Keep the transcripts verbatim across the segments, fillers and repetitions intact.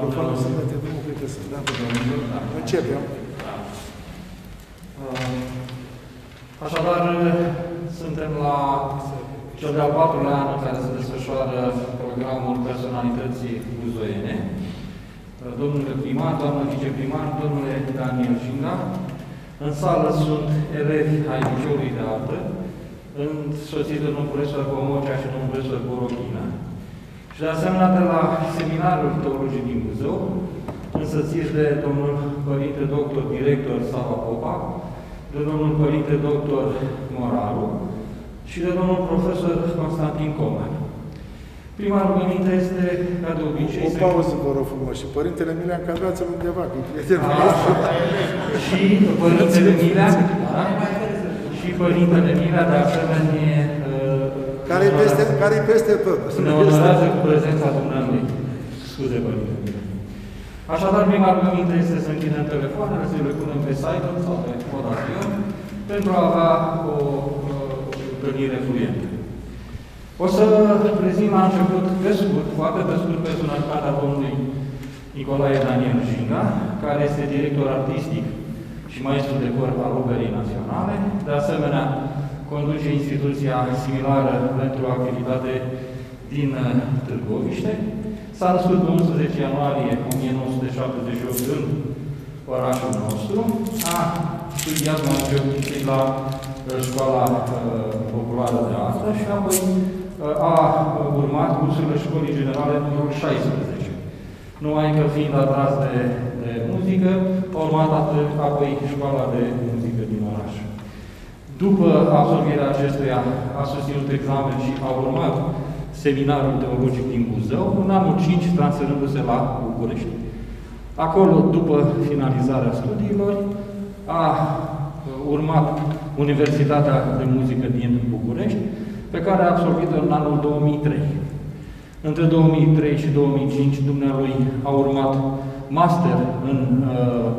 microfonul să mete drumul, cred că să dăm pe domnul. Începem. Așadar, suntem la cel de-al patrulea an în care se desfășoară programul personalității buzoiene. Domnule primar, doamnă viceprimar, domnule Daniel Jinga. În sală sunt elevi ai liceului de artă, însoțiți de domnul profesor Comocea și domnul profesor Borochină. Și de asemenea de la Seminarul Teologic din Buzău, însățiți de domnul părinte doctor director Sava Popa, de domnul părinte doctor Moraru și de domnul profesor Constantin Coman. Prima rugăminte este, ca de obicei... O pauză, vă rog frumos. Și părintele Milean, că aveați-l undeva, că e prietenul. Și părintele Milean, da? Și părintele Milean, de asemenea... Care-i peste, care peste tot. Ne onorează cu prezența dumneavoastră. Scuze, părinte Milean. Așadar, prima rugăminte este să închidem telefoanele, să le punem pe site sau pe Vodafone, pentru a avea o întâlnire fluentă. O să prezint la început, pe scurt, foarte pe scurt, personalitatea domnului Nicolae Daniel Jinga, care este director artistic și maestru de cor al Operei Naționale. De asemenea, conduce instituția similară pentru activitate din Târgoviște. S-a născut pe unsprezece ianuarie o mie nouă sute șaptezeci și opt în orașul nostru. A studiat mai la Școala Populară de Artă și apoi a urmat cursurile Școlii Generale numărul șaisprezece. Numai că fiind atras de, de muzică, a urmat apoi Școala de Muzică din oraș. După absolvirea acestuia, a susținut examen și a urmat Seminarul Teologic din Buzău, în anul cinci, transferându-se la București. Acolo, după finalizarea studiilor, a urmat Universitatea de Muzică din București, pe care a absolvit-o în anul două mii trei. Între două mii trei și două mii cinci, dumnealui a urmat master în uh,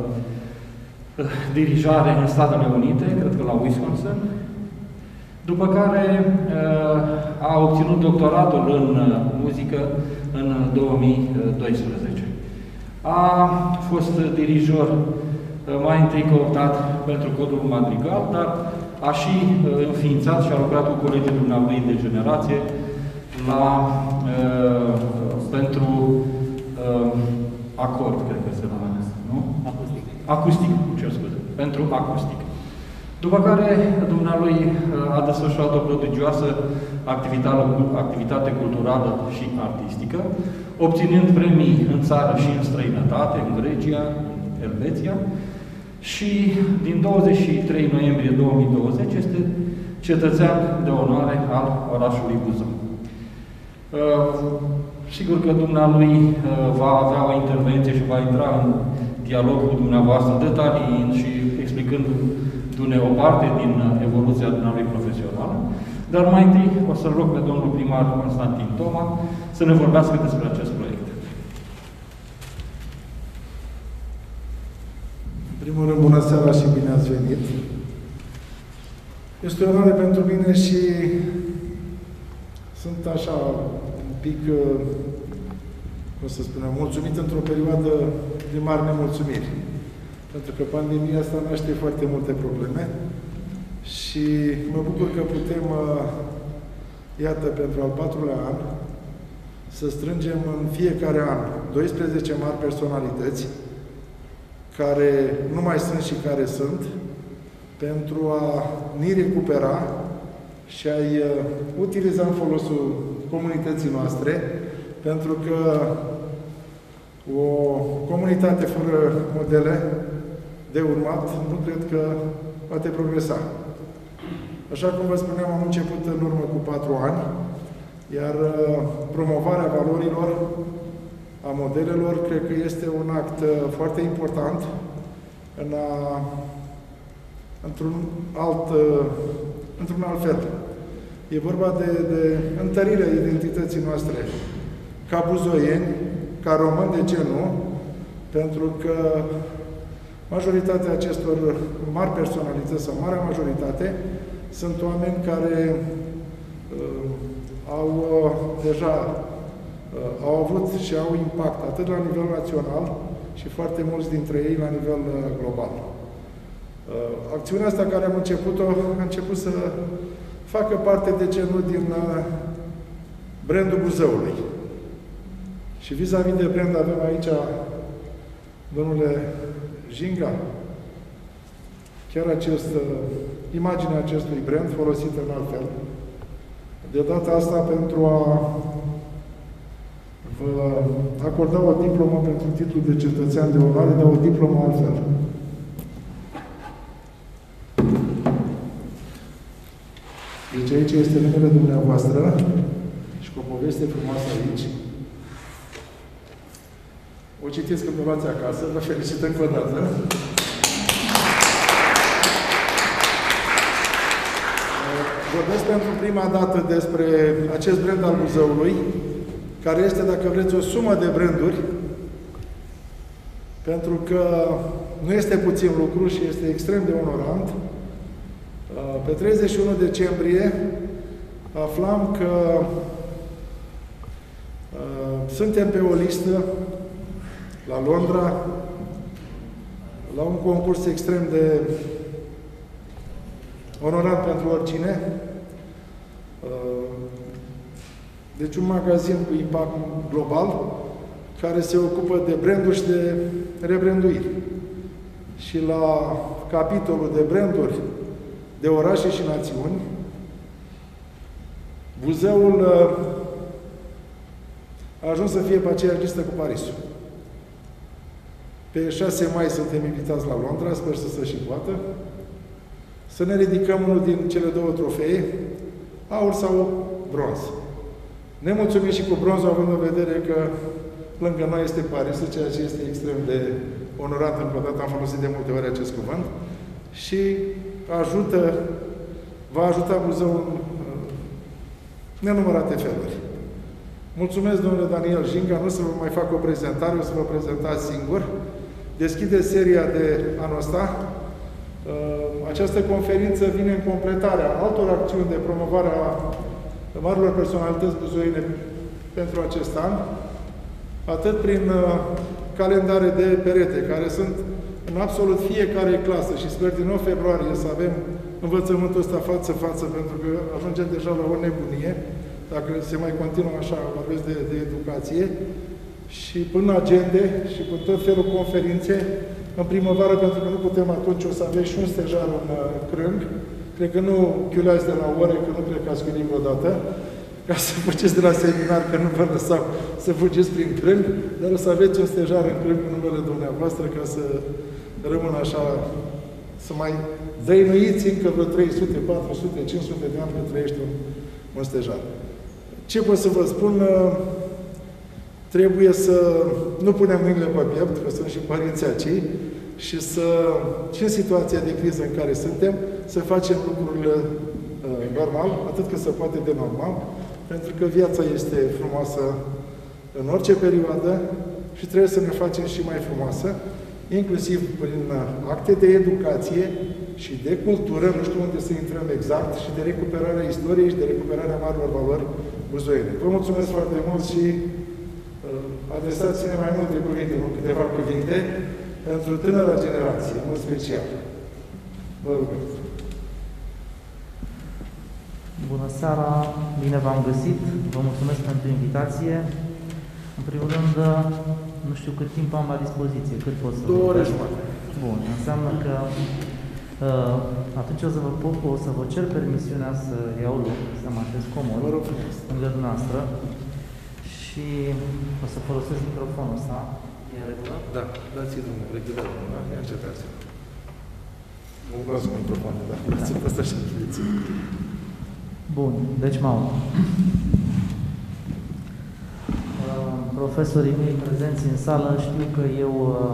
dirijare în Statele Unite, cred că la Wisconsin, după care uh, a obținut doctoratul în uh, muzică în două mii doisprezece. A fost dirijor uh, mai întâi cooptat pentru codul madrigal, dar a și uh, înființat și a lucrat cu colegii dumneavoastră de generație la, uh, pentru uh, acord, cred că se numește, nu? Acustic. Acustic, cer scuze. Pentru acustic. După care dumnealui a desfășurat o prodigioasă activitate, activitate culturală și artistică, obținând premii în țară și în străinătate, în Grecia, în Elveția, și din douăzeci și trei noiembrie două mii douăzeci este cetățean de onoare al orașului Buzău. Uh, sigur că dumnealui uh, va avea o intervenție și va intra în dialog cu dumneavoastră, detaliind și explicându-ne o parte din evoluția dumnealui profesională, dar mai întâi o să-l rog pe domnul primar Constantin Toma să ne vorbească despre acest proiect. În primul rând, bună seara și bine ați venit! Este o onoare pentru mine și sunt așa un pic, cum să spunem, mulțumit într-o perioadă de mari nemulțumiri. Pentru că pandemia asta naște foarte multe probleme și mă bucur că putem, iată, pentru al patrulea an, să strângem în fiecare an doisprezece mari personalități care nu mai sunt și care sunt, pentru a ni recupera și a-i utiliza în folosul comunității noastre, pentru că o comunitate fără modele de urmat nu cred că poate progresa. Așa cum vă spuneam, am început în urmă cu patru ani, iar promovarea valorilor, a modelelor, cred că este un act foarte important în a, într-un alt, într-un alt fel. E vorba de, de întărirea identității noastre ca buzoieni, ca români, de ce nu? Pentru că majoritatea acestor mari personalități, sau marea majoritate, sunt oameni care uh, au uh, deja au avut și au impact atât la nivel național și foarte mulți dintre ei la nivel global. Acțiunea asta care am început-o, a început să facă parte, de ce nu, din brandul Buzăului. Și vis-a-vis de brand avem aici, domnule Jinga, chiar acest, imaginea acestui brand folosită în altfel. De data asta, pentru a vă acorda o diplomă pentru titlul de cetățean de onoare, dar o diplomă altfel. Deci aici este numele dumneavoastră și cu o poveste frumoasă aici. O citiți când vă luați acasă, vă felicit încă o dată. Vorbesc pentru prima dată despre acest brand al Buzăului, care este, dacă vreți, o sumă de branduri, pentru că nu este puțin lucru și este extrem de onorant. Pe treizeci și unu decembrie aflam că uh, suntem pe o listă la Londra la un concurs extrem de onorant pentru oricine. Uh, deci un magazin cu impact global care se ocupă de branduri și de rebranduiri. Și la capitolul de branduri de orașe și națiuni, Buzăul a ajuns să fie pe aceeași listă cu Parisul. Pe șase mai suntem invitați la Londra, sper să se și poată, să ne ridicăm unul din cele două trofee, aur sau bronz. Ne mulțumim și cu bronzul, având în vedere că lângă noi este Parisul, ceea ce este extrem de onorant. Încă o dată am folosit de multe ori acest cuvânt. Și ajută, va ajuta Buzăul în nenumărate feluri. Mulțumesc, domnule Daniel Jinga, nu să vă mai fac o prezentare, o să vă prezentați singur. Deschide seria de anul ăsta. Această conferință vine în completarea altor acțiuni de promovare a marilor personalități buzoiene pentru acest an, atât prin calendare de perete, care sunt în absolut fiecare clasă și sper din nou februarie să avem învățământul ăsta față-față, pentru că ajungem deja la o nebunie, dacă se mai continuă așa, vorbesc de, de educație, și până agende și cu tot felul conferințe în primăvară, pentru că nu putem atunci, o să aveți și un stejar în uh, crâng. Cred că nu chiuleați de la ore, că nu cred că ați chiulit vreodată, ca să fugiți de la seminar, că nu vă lăsau să fugiți prin crâng, dar o să aveți un stejar în crâng în numele dumneavoastră, ca să rămână așa, să mai dăinuiți încă vreo trei sute, patru sute, cinci sute de ani că trăiește un, un stejar. Ce pot să vă spun? Trebuie să nu punem mâinile pe piept, că sunt și părinții acei, și să, și în situația de criză în care suntem, să facem lucrurile uh, normal, atât cât se poate de normal, pentru că viața este frumoasă în orice perioadă și trebuie să ne facem și mai frumoasă, inclusiv prin acte de educație și de cultură, nu știu unde să intrăm exact, și de recuperarea istoriei și de recuperarea marilor valori buzoiene. Vă mulțumesc foarte mult și uh, adresați-ne mai multe cuvinte, nu câteva cuvinte, pentru tânăra generație, în mod special. Vă rog. Bună seara, bine v-am găsit, vă mulțumesc pentru invitație. În primul rând, nu știu cât timp am la dispoziție, cât pot să... Două ore jumătate. Bun, înseamnă că uh, atunci o să, vă, o să vă cer permisiunea să iau loc, să mă așez comod, vă rog frumos, lângă dumneavoastră, și o să folosesc microfonul ăsta. E în regulă? Da, dați-i drumul, reghidați drumul, da? Ia încetați. Nu vreau să microfonul, da? Dați-i pe ăsta și închideți. Bun, deci m-au. Profesorii mei prezenți în sală știu că eu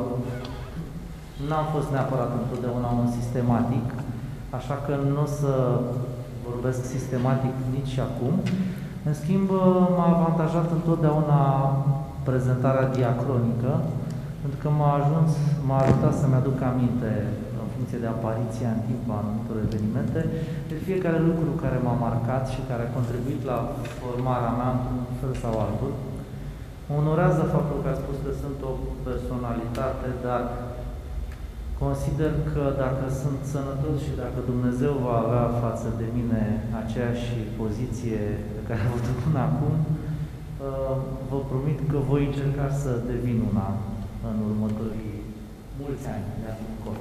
n-am fost neapărat întotdeauna un sistematic, așa că nu o să vorbesc sistematic nici acum. În schimb, m-a avantajat întotdeauna prezentarea diacronică, pentru că m-a ajuns, m-a ajutat să-mi aduc aminte, în funcție de apariția în timp a anumitor evenimente, de fiecare lucru care m-a marcat și care a contribuit la formarea mea într-un fel sau altul. Mă onorează faptul că a spus că sunt o personalitate, dar consider că dacă sunt sănătos și dacă Dumnezeu va avea față de mine aceeași poziție pe care am avut-o până acum, vă promit că voi încerca să devin una în următorii mulți ani de acum încolo.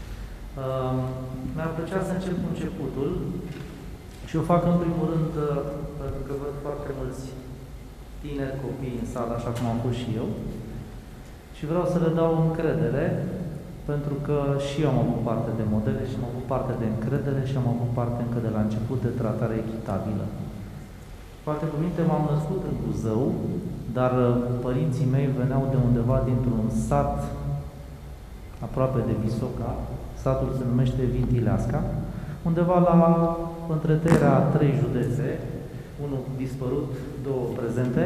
Mi-ar plăcea să încep cu începutul și o fac în primul rând pentru că văd foarte mulți tineri copii în sală, așa cum am fost și eu, și vreau să le dau încredere, pentru că și eu am avut parte de modele și am avut parte de încredere și am avut parte încă de la început de tratare echitabilă. Cu alte cuvinte, m-am născut în Buzău, dar părinții mei veneau de undeva dintr-un sat aproape de Visoca, satul se numește Vintileasca, undeva la întretăierea a trei județe, unul dispărut, două prezente,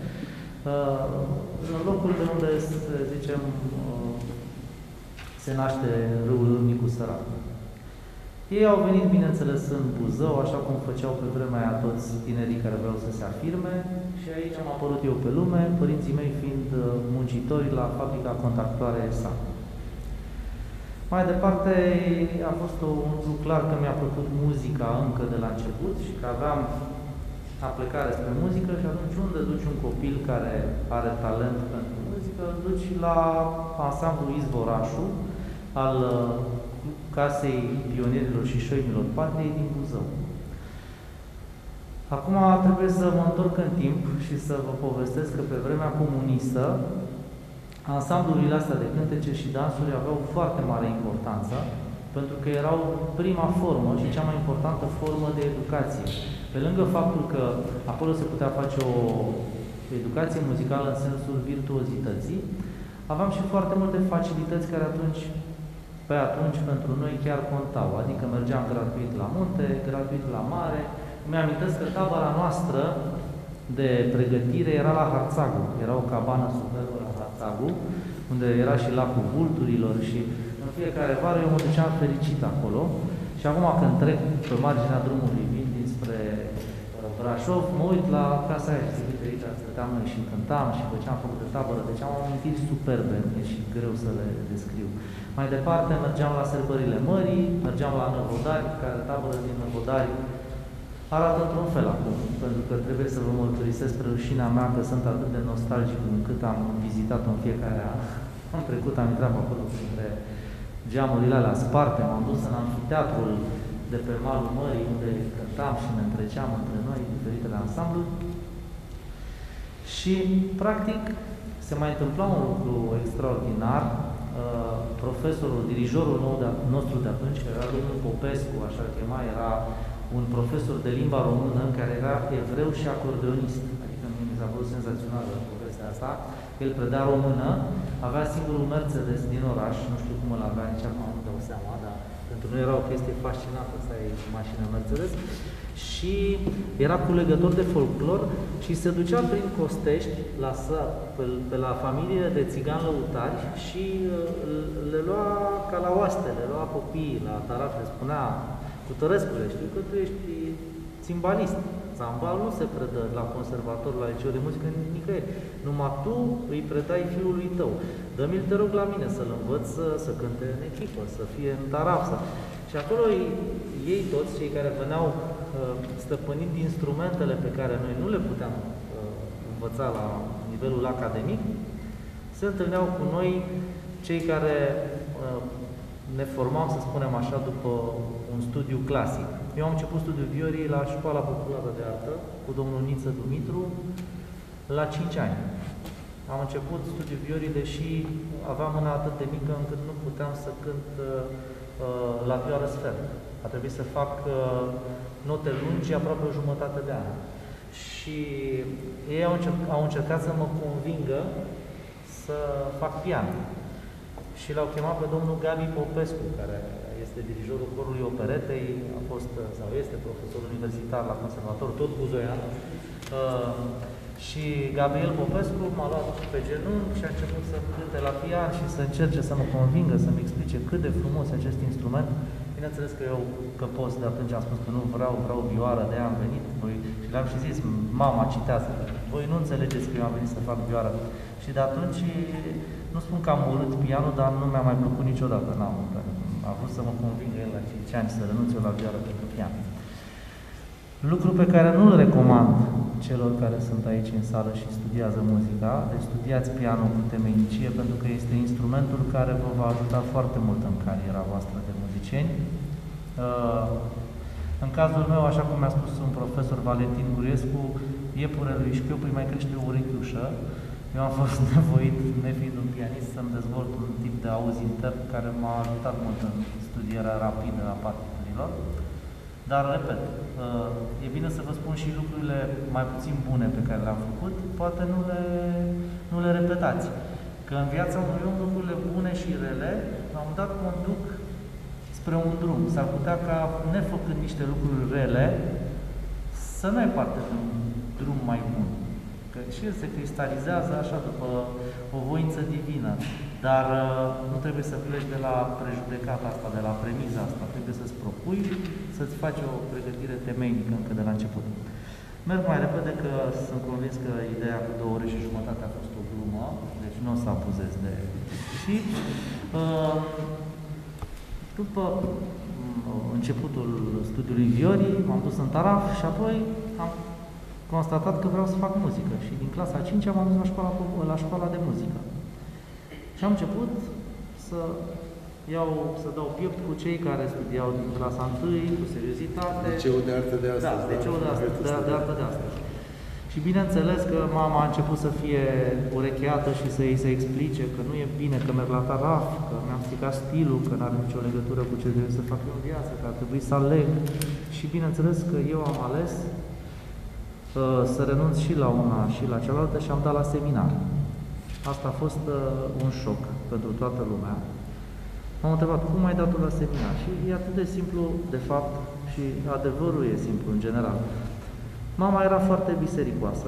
în locul de unde, să zicem, se naște râul Micu Sărat. Ei au venit, bineînțeles, în Buzău, așa cum făceau pe vremea aia toți tinerii care vreau să se afirme, și aici am apărut eu pe lume, părinții mei fiind muncitori la fabrica contactoare S A. Mai departe, a fost un lucru clar că mi-a plăcut muzica încă de la început și că aveam aplecare spre muzică și atunci unde duci un copil care are talent pentru muzică, îl duci la ansamblul Izvorașul al Casei Pionierilor și Șoimilor Patriei din Buzău. Acum trebuie să mă întorc în timp și să vă povestesc că pe vremea comunistă ansamblurile astea de cântece și dansuri aveau foarte mare importanță, pentru că erau prima formă și cea mai importantă formă de educație. Pe lângă faptul că acolo se putea face o educație muzicală în sensul virtuozității, aveam și foarte multe facilități care atunci, pe atunci pentru noi chiar contau, adică mergeam gratuit la munte, gratuit la mare. Mi-amintesc că tabăra noastră de pregătire era la Harțagu, era o cabană superbă la Harțagu, unde era și lacul vulturilor și în fiecare vară eu mă duceam fericit acolo. Și acum când trec pe marginea drumului vin dinspre Brașov, mă uit la casa aia și uite aici stăteam noi și cântam și făceam făcut de tabără, deci am amintiri superbe, e și greu să le descriu. Mai departe mergeam la sărbările mării, mergeam la Năvodari, care tabără din Năvodari arată într-un fel acum, pentru că trebuie să vă mărturisesc spre rușinea mea că sunt atât de nostalgic încât am vizitat-o în fiecare an. Am trecut, am intrat acolo printre geamurile alea sparte, m-am dus în amfiteatrul de pe malul mării, unde cântam și ne întreceam între noi diferitele ansambluri. Și, practic, se mai întâmpla un lucru extraordinar. Uh, profesorul, dirijorul nou de, nostru de atunci, care era domnul Popescu, așa îl chema, era un profesor de limba română care era evreu și acordeonist. Adică mi s-a părut senzațională povestea asta. El preda română, avea singurul Mercedes din oraș, nu știu cum îl avea, nici acum nu dau seama, dar pentru noi era o chestie fascinantă să ai mașina Mercedes. Și era culegător de folclor și se ducea prin Costești, la sat, pe, pe la familie de țigani lăutari și le lua ca la oaste, le lua copiii la taraf, le spunea: Cutărescule, știu că tu ești țimbalist. Țambal nu se predă la conservator, la liceu de muzică, nicăieri. Numai tu îi predai fiului tău. Dă-mi-l, te rog, la mine să-l învăț să, să cânte în echipă, să fie în taraf. Să... Și acolo ei, ei toți, cei care veneau uh, stăpânind instrumentele pe care noi nu le puteam uh, învăța la nivelul academic, se întâlneau cu noi, cei care uh, ne formam, să spunem așa, după un studiu clasic. Eu am început studiul viorii la Școala Populară de Artă, cu domnul Niță Dumitru, la cinci ani. Am început studiul viorii, deși aveam mâna atât de mică încât nu puteam să cânt uh, la vioară sfert. A trebuit să fac uh, note lungi aproape o jumătate de an. Și ei au, încerc, au încercat să mă convingă să fac pian. Și l-au chemat pe domnul Gabi Popescu, care este dirijorul corului operetei, a fost sau este profesor universitar la conservator, tot buzoian. Uh, și Gabriel Popescu m-a luat pe genunchi și a început să cânte la pian și să încerce să mă convingă, să-mi explice cât de frumos e acest instrument. Bineînțeles că eu, că post de atunci am spus că nu vreau, vreau vioară, de-aia am venit. Voi, și le-am și zis, mama citează, voi nu înțelegeți că eu am venit să fac vioară. Și de atunci, nu spun că am urât pianul, dar nu mi-a mai plăcut niciodată. N-am, a vrut să mă convingă el la cinci ani să renunț eu la vioară pentru pian. Lucru pe care nu-l recomand celor care sunt aici în sală și studiază muzica, deci studiați pianul cu temeinicie, pentru că este instrumentul care vă va ajuta foarte mult în cariera voastră de muzicieni. În cazul meu, așa cum mi-a spus un profesor, Valentin Gurescu, iepurelui șchiopului mai crește o urechiușă. Eu am fost nevoit, nefiind un pianist, să-mi dezvolt un tip de auz intern care m-a ajutat mult în studierea rapidă a partiturilor. Dar, repet, e bine să vă spun și lucrurile mai puțin bune pe care le-am făcut, poate nu le, nu le repetați. Că în viața unui om lucrurile bune și rele, la un moment dat conduc spre un drum. S-ar putea ca, nefăcând niște lucruri rele, să nu ai parte de un drum mai bun. Că și el se cristalizează așa după o voință divină. Dar uh, nu trebuie să pleci de la prejudecata asta, de la premiza asta. Trebuie să-ți propui, să-ți faci o pregătire temeinică încă de la început. Merg mai repede că sunt convins că ideea cu două ore și jumătate a fost o glumă, deci nu o să abuzez de... Și uh, după uh, începutul studiului viorii, m-am dus în Taraf și apoi am constatat că vreau să fac muzică. Și din clasa a cincea m-am dus la școala, la școala de muzică. Și am început să iau, să dau piept cu cei care studiau din clasa întâi, cu seriozitate. Liceul de artă de astăzi. Da, liceul de, de, de, de artă de astăzi. Și bineînțeles că mama a început să fie urecheată și să îi se explice că nu e bine că merg la Taraf, că mi-am stricat stilul, că nu are nicio legătură cu ce trebuie să fac eu în viață, că ar trebui să aleg. Și bineînțeles că eu am ales uh, să renunț și la una și la cealaltă și am dat la seminar. Asta a fost uh, un șoc pentru toată lumea. M-am întrebat, cum ai dat la seminar? Și e atât de simplu, de fapt, și adevărul e simplu, în general. Mama era foarte bisericoasă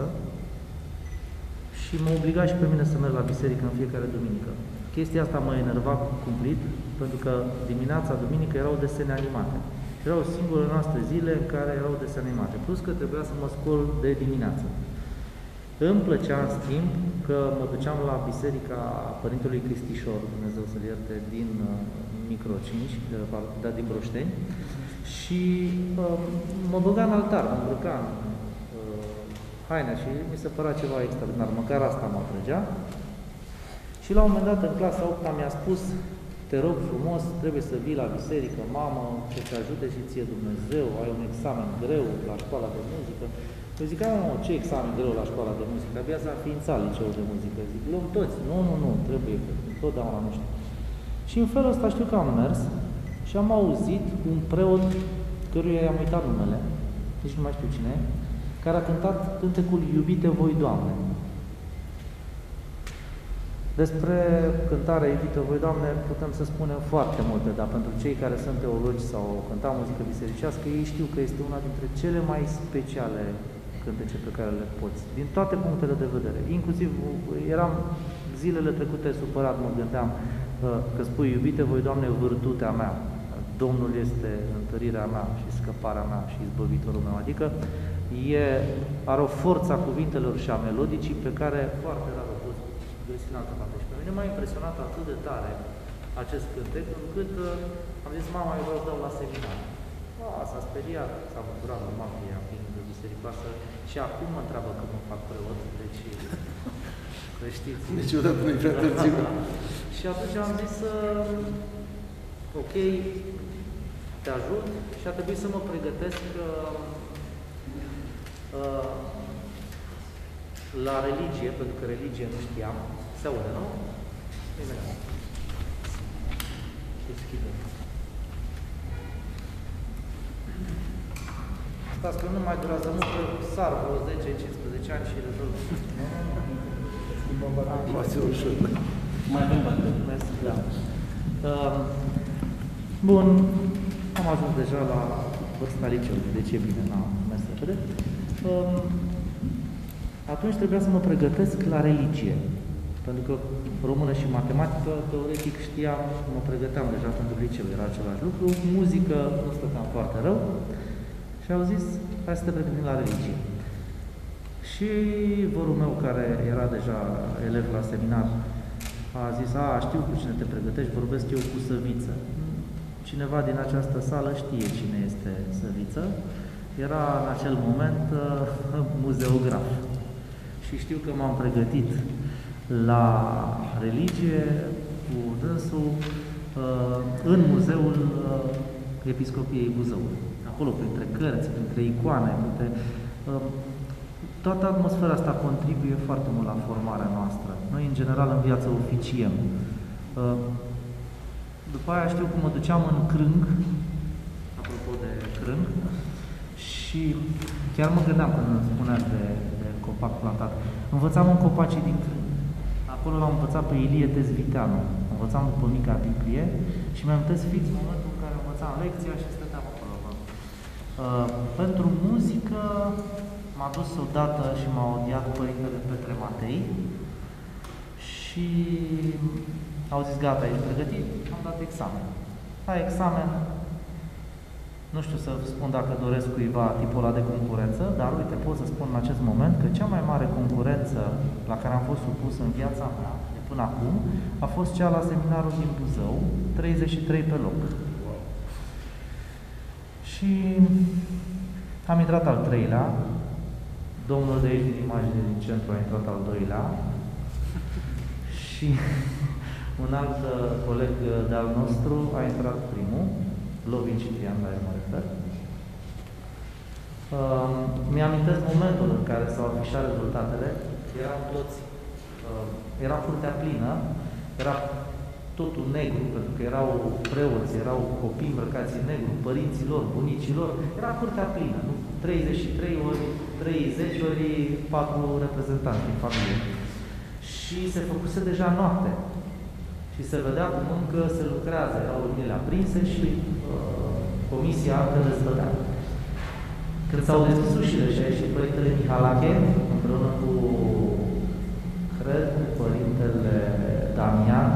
și mă obliga și pe mine să merg la biserică în fiecare duminică. Chestia asta mă enerva cumplit, pentru că dimineața, duminică, erau desene animate. Erau singurele noastre zile în care erau desene animate, plus că trebuia să mă scol de dimineață. Îmi plăcea, în schimb, că mă duceam la biserica Părintelui Cristișor, Dumnezeu să-l ierte, din uh, Micro cinci, de, de, din Broșteni, și uh, mă băga în altar, mă îmbrăca în uh, haine și mi se părea ceva extraordinar, măcar asta mă atrăgea. Și la un moment dat, în clasa a opta, mi-a spus, te rog frumos, trebuie să vii la biserică, mamă, să te ajute și ție Dumnezeu, ai un examen greu la școala de muzică. Eu zic, mă, ce examen greu la școala de muzică? Abia s-a înființat liceul de muzică. Zic, luăm toți. Nu, nu, nu, trebuie, totdeauna nu știu. Și în felul ăsta știu că am mers și am auzit un preot, căruia i-am uitat numele, nici nu mai știu cine, care a cântat cântecul Iubite voi, Doamne. Despre cântarea Iubite voi, Doamne, putem să spunem foarte multe, dar pentru cei care sunt teologi sau cântat muzică bisericească, ei știu că este una dintre cele mai speciale cântece pe care le poți, din toate punctele de vedere. Inclusiv eram zilele trecute supărat, mă gândeam că spui, iubite voi, Doamne, vârtutea mea, Domnul este întărirea mea și scăparea mea și izbăvitorul meu. Adică e, are o forță a cuvintelor și a melodicii pe care foarte rar o poți găsi în altă parte. Și pe mine m-a impresionat atât de tare acest cântec, încât am zis, mama, eu vreau să dau la seminar. A, s-a speriat, s-a bucurat, normal, că ea fiind bisericoasă, și acum mă întreabă că mă fac preot, deci, că știți. Niciodată nu-i prea târziu. Și atunci am zis, ok, te ajut și a trebuit să mă pregătesc uh, uh, la religie, pentru că religie nu știam. Se aude, nu? Bine. Deschide. Stați că nu mai durează mult, că sar vreo zece cincisprezece ani și rezolv. Foarte ușor. Mai avem bani. Da. Uh, bun, am ajuns deja la vârsta liceului, de ce bine, n-am mers repede. Uh, atunci trebuia să mă pregătesc la religie, Pentru că română și matematică, teoretic știam, mă pregăteam deja pentru liceu, era același lucru. Muzică nu stăteam foarte rău și au zis, hai să te pregătim la religie. Și vărul meu, care era deja elev la seminar, a zis, a, știu cu cine te pregătești, vorbesc eu cu Săviță. Cineva din această sală știe cine este Săviță. Era în acel moment uh, muzeograf. Și știu că m-am pregătit la religie cu dânsul uh, în muzeul uh, Episcopiei Buzău. Acolo, printre cărți, printre icoane, printre... Uh, toată atmosfera asta contribuie foarte mult la formarea noastră. Noi, în general, în viață oficiem. Uh, după aia știu că mă duceam în crâng, apropo de crâng, și chiar mă gândeam când îmi spuneați de, de copac plantat. Învățam în copacii din crâng. Acolo l-am învățat pe Ilie Dezviteanu. Învățam după mica Biblie și mi-am amintesc fix momentul în care învățam lecția și stăteam acolo. Uh, pentru muzică m-a dus odată și m-a odiat părintele Petre Matei și au zis, gata, ești pregătit? Am dat examen. La examen, nu știu să spun dacă doresc cuiva tipul ăla de concurență, dar uite, pot să spun în acest moment că cea mai mare concurență la care am fost supus în viața mea, de până acum, a fost cea la seminarul din Buzău, treizeci și trei pe loc. Și am intrat al treilea, domnul de aici din imagine din centru a intrat al doilea și un alt coleg de-al nostru a intrat primul, Lovin Ciprian, la el mă refer. Uh, Mi-amintesc momentul în care s-au afișat rezultatele, eram toți, uh, era curtea plină, era totul negru, pentru că erau preoți, erau copii îmbrăcați în negru, părinții lor, bunicii lor, era curtea plină, nu? treizeci și trei ori treizeci ori patru reprezentanți din familie. Și se făcuse deja noapte. Și se vedea cum încă se lucrează, erau luminile aprinse și uh, comisia încă dezbătea. Când s-au deschis ușile și a ieșit Părintele Mihalache, împreună cu, cred, cu Părintele Damian,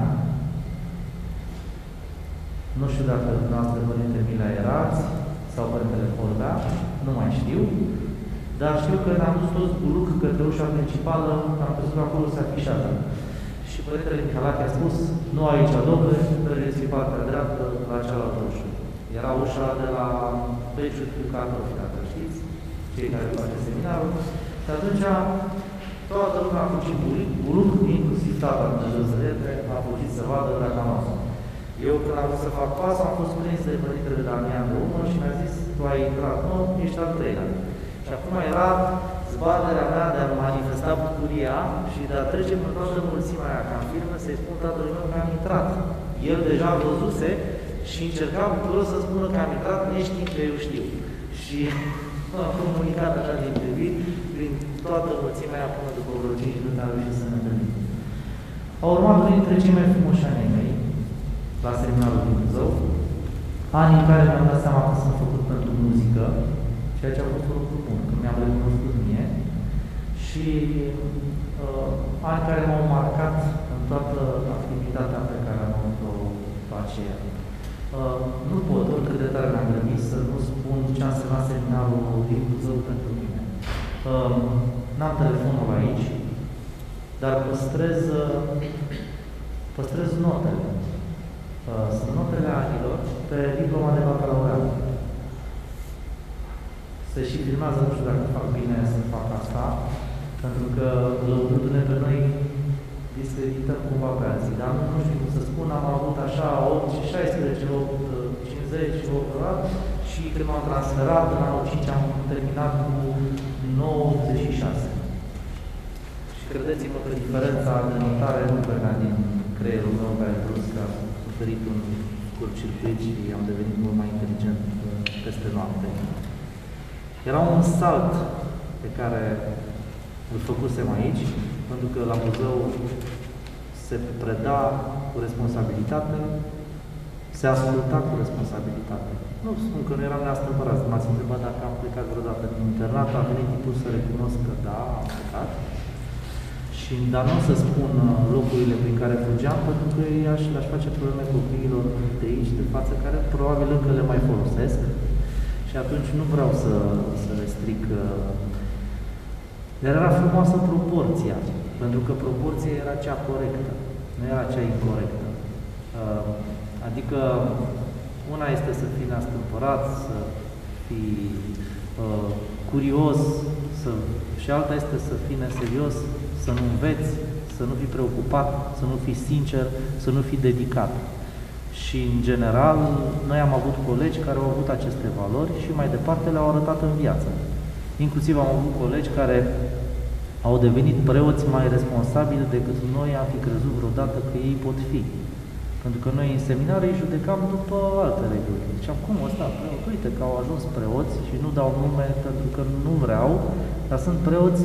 nu știu dacă dumneavoastră Părinte Mila erați, sau Părintele Horbea, nu mai știu, dar știu că ne-am dus toți cu lucru către ușa principală, am crezut că acolo se afișează. Și Părintele Mihalache a spus, nu aici, domnule, mergeți pe partea dreaptă, la cealaltă ușă. Era ușa de la Beciul cu Cartofi, dacă știți, cei care face seminarul. Și atunci toată lumea a fugit buluc, inclusiv tata Dumnezeu să rete, a fugit să vadă dacă am asta. Eu, când am vrut să fac pas, am fost prins de Părintele Damian de urmă și mi-a zis, tu ai intrat, nu, ești al treilea. Și acum era zbaterea mea de a manifesta bucuria și de a trece prin toată mulțimea aia, ca în filmă, să-i spun tatălui meu că am intrat. El deja văzuse și încerca bucuros să spună că am intrat, neștiind că eu știu. Și am comunicat așa din privit, prin toată mulțimea aia, până după vreo cinci minute am reușit să ne întâlnim. Au urmat unul dintre cei mai frumoși ani mei, la seminarul din Buzău, ani în care mi-am dat seama că sunt făcut pentru muzică, ceea ce a fost un lucru bun, că mi-am recunoscut mie, și uh, ani care m-au marcat în toată activitatea pe care am avut-o pe aceea. Uh, nu pot, oricât de tare mi-am grăbit, să nu spun ce a însemnat seminarul din Buzău pentru mine. Uh, N-am telefonul aici, dar păstrez, păstrez notele. Uh, sunt notele anilor pe diploma de bacalaureat. Se și filmează, nu știu dacă fac bine să fac asta, pentru că lăudându-ne pe noi discredităm cumva pe alții, dar nu, nu știu cum să spun, am avut așa opt și șaisprezece, opt cincizeci, opt și când m-am transferat în anul cinci am terminat cu nouă optzeci și șase. Și credeți-mă că diferența de notare nu venea din creierul meu care brusc a suferit un curcircuit și am devenit mult mai inteligent peste noapte. Era un salt pe care îl făcusem aici, pentru că la Buzău se preda cu responsabilitate, se asculta cu responsabilitate. Nu spun că nu eram neastâmpărat, m-ați întrebat dacă am plecat vreodată din internat, a venit tipul să recunosc că da, am plecat. Și Și, dar nu o să spun locurile prin care fugeam, pentru că aș, le-aș face probleme copiilor de aici, de față, care probabil încă le mai folosesc. Și atunci nu vreau să, să le stric. Dar era frumoasă proporția, pentru că proporția era cea corectă, nu era cea incorrectă. Adică una este să fii neastâmpărat, să fii uh, curios, să, și alta este să fii neserios, să nu înveți, să nu fii preocupat, să nu fii sincer, să nu fii dedicat. Și, în general, noi am avut colegi care au avut aceste valori și mai departe le-au arătat în viață. Inclusiv am avut colegi care au devenit preoți mai responsabili decât noi am fi crezut vreodată că ei pot fi. Pentru că noi în seminar îi judecam după alte reguli. Ziceam, cum ăsta, preot? Uite că au ajuns preoți și nu dau nume pentru că nu vreau, dar sunt preoți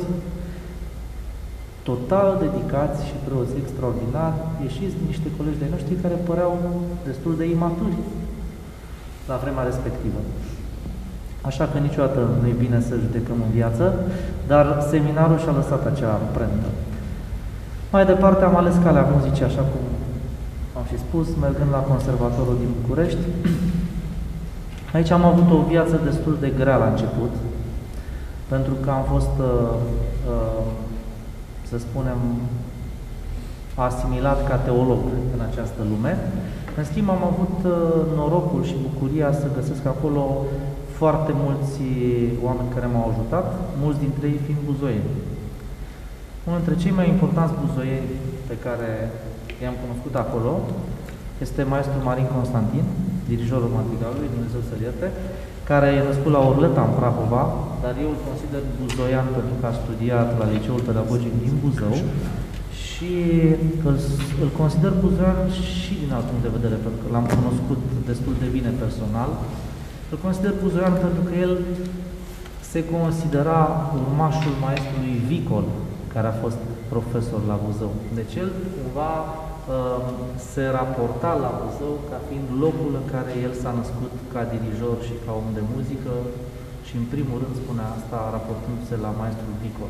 total dedicați și preoți extraordinari, ieșiți din niște colegi de noștri care păreau destul de imaturi la vremea respectivă. Așa că niciodată nu e bine să judecăm în viață, dar seminarul și-a lăsat acea amprentă. Mai departe am ales calea muzicii, așa cum am și spus, mergând la Conservatorul din București. Aici am avut o viață destul de grea la început, pentru că am fost, uh, uh, să spunem, asimilat ca teolog în această lume. În schimb, am avut uh, norocul și bucuria să găsesc acolo foarte mulți oameni care m-au ajutat, mulți dintre ei fiind buzoieni. Unul dintre cei mai importanți buzoieni pe care i-am cunoscut acolo este maestru Marin Constantin, dirijorul madrigalului, Dumnezeu să-l ierte, care e născut la Orleta, în Prahova, dar eu îl consider buzoian pentru că a studiat la Liceul Pedagogic din Buzău și îl, îl consider buzoian și din alt punct de vedere, pentru că l-am cunoscut destul de bine personal. Îl consider buzoian pentru că el se considera urmașul maestrului Vicol, care a fost profesor la Buzău. Deci el cumva se raporta la Buzău ca fiind locul în care el s-a născut ca dirijor și ca om de muzică și în primul rând spunea asta raportându-se la maestrul Vicol.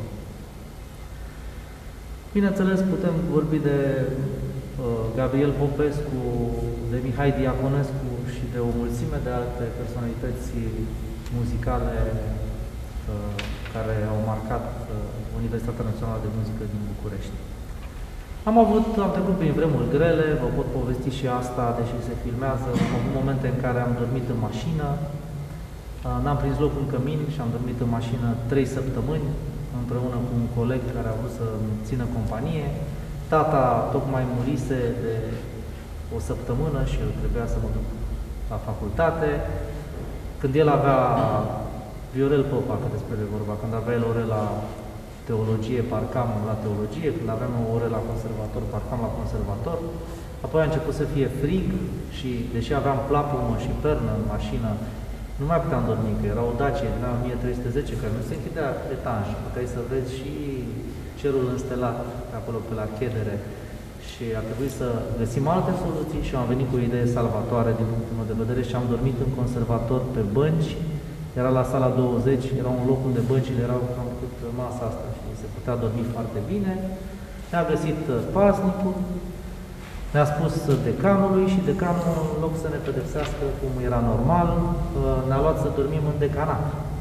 Bineînțeles, putem vorbi de uh, Gabriel Popescu, de Mihai Diaconescu și de o mulțime de alte personalități muzicale uh, care au marcat uh, Universitatea Națională de Muzică din București. Am avut, am trecut prin vremuri grele, vă pot povesti și asta, deși se filmează. Am avut momente în care am dormit în mașină, n-am prins loc în cămin și am dormit în mașină trei săptămâni, împreună cu un coleg care a vrut să-mi țină companie. Tata tocmai murise de o săptămână și eu trebuia să mă duc la facultate. Când el avea, Viorel Popa, că despre el vorba, când avea el ore la teologie, parcam la teologie, când aveam o oră la conservator, parcam la conservator. Apoi a început să fie frig și, deși aveam plapumă și pernă în mașină, nu mai puteam dormi, că era o Dacia din o mie trei sute zece, care nu se închidea etaj, puteai să vezi și cerul înstelat acolo pe la Chedere. Și a trebuit să găsim alte soluții și am venit cu o idee salvatoare din punctul meu de vedere și am dormit în conservator pe bănci. Era la sala douăzeci, era un loc unde băncile erau cam cât masa asta și se putea dormi foarte bine. Ne-a găsit paznicul, ne-a spus decanului și decanul, în loc să ne pedepsească cum era normal, ne-a luat să dormim în decanat.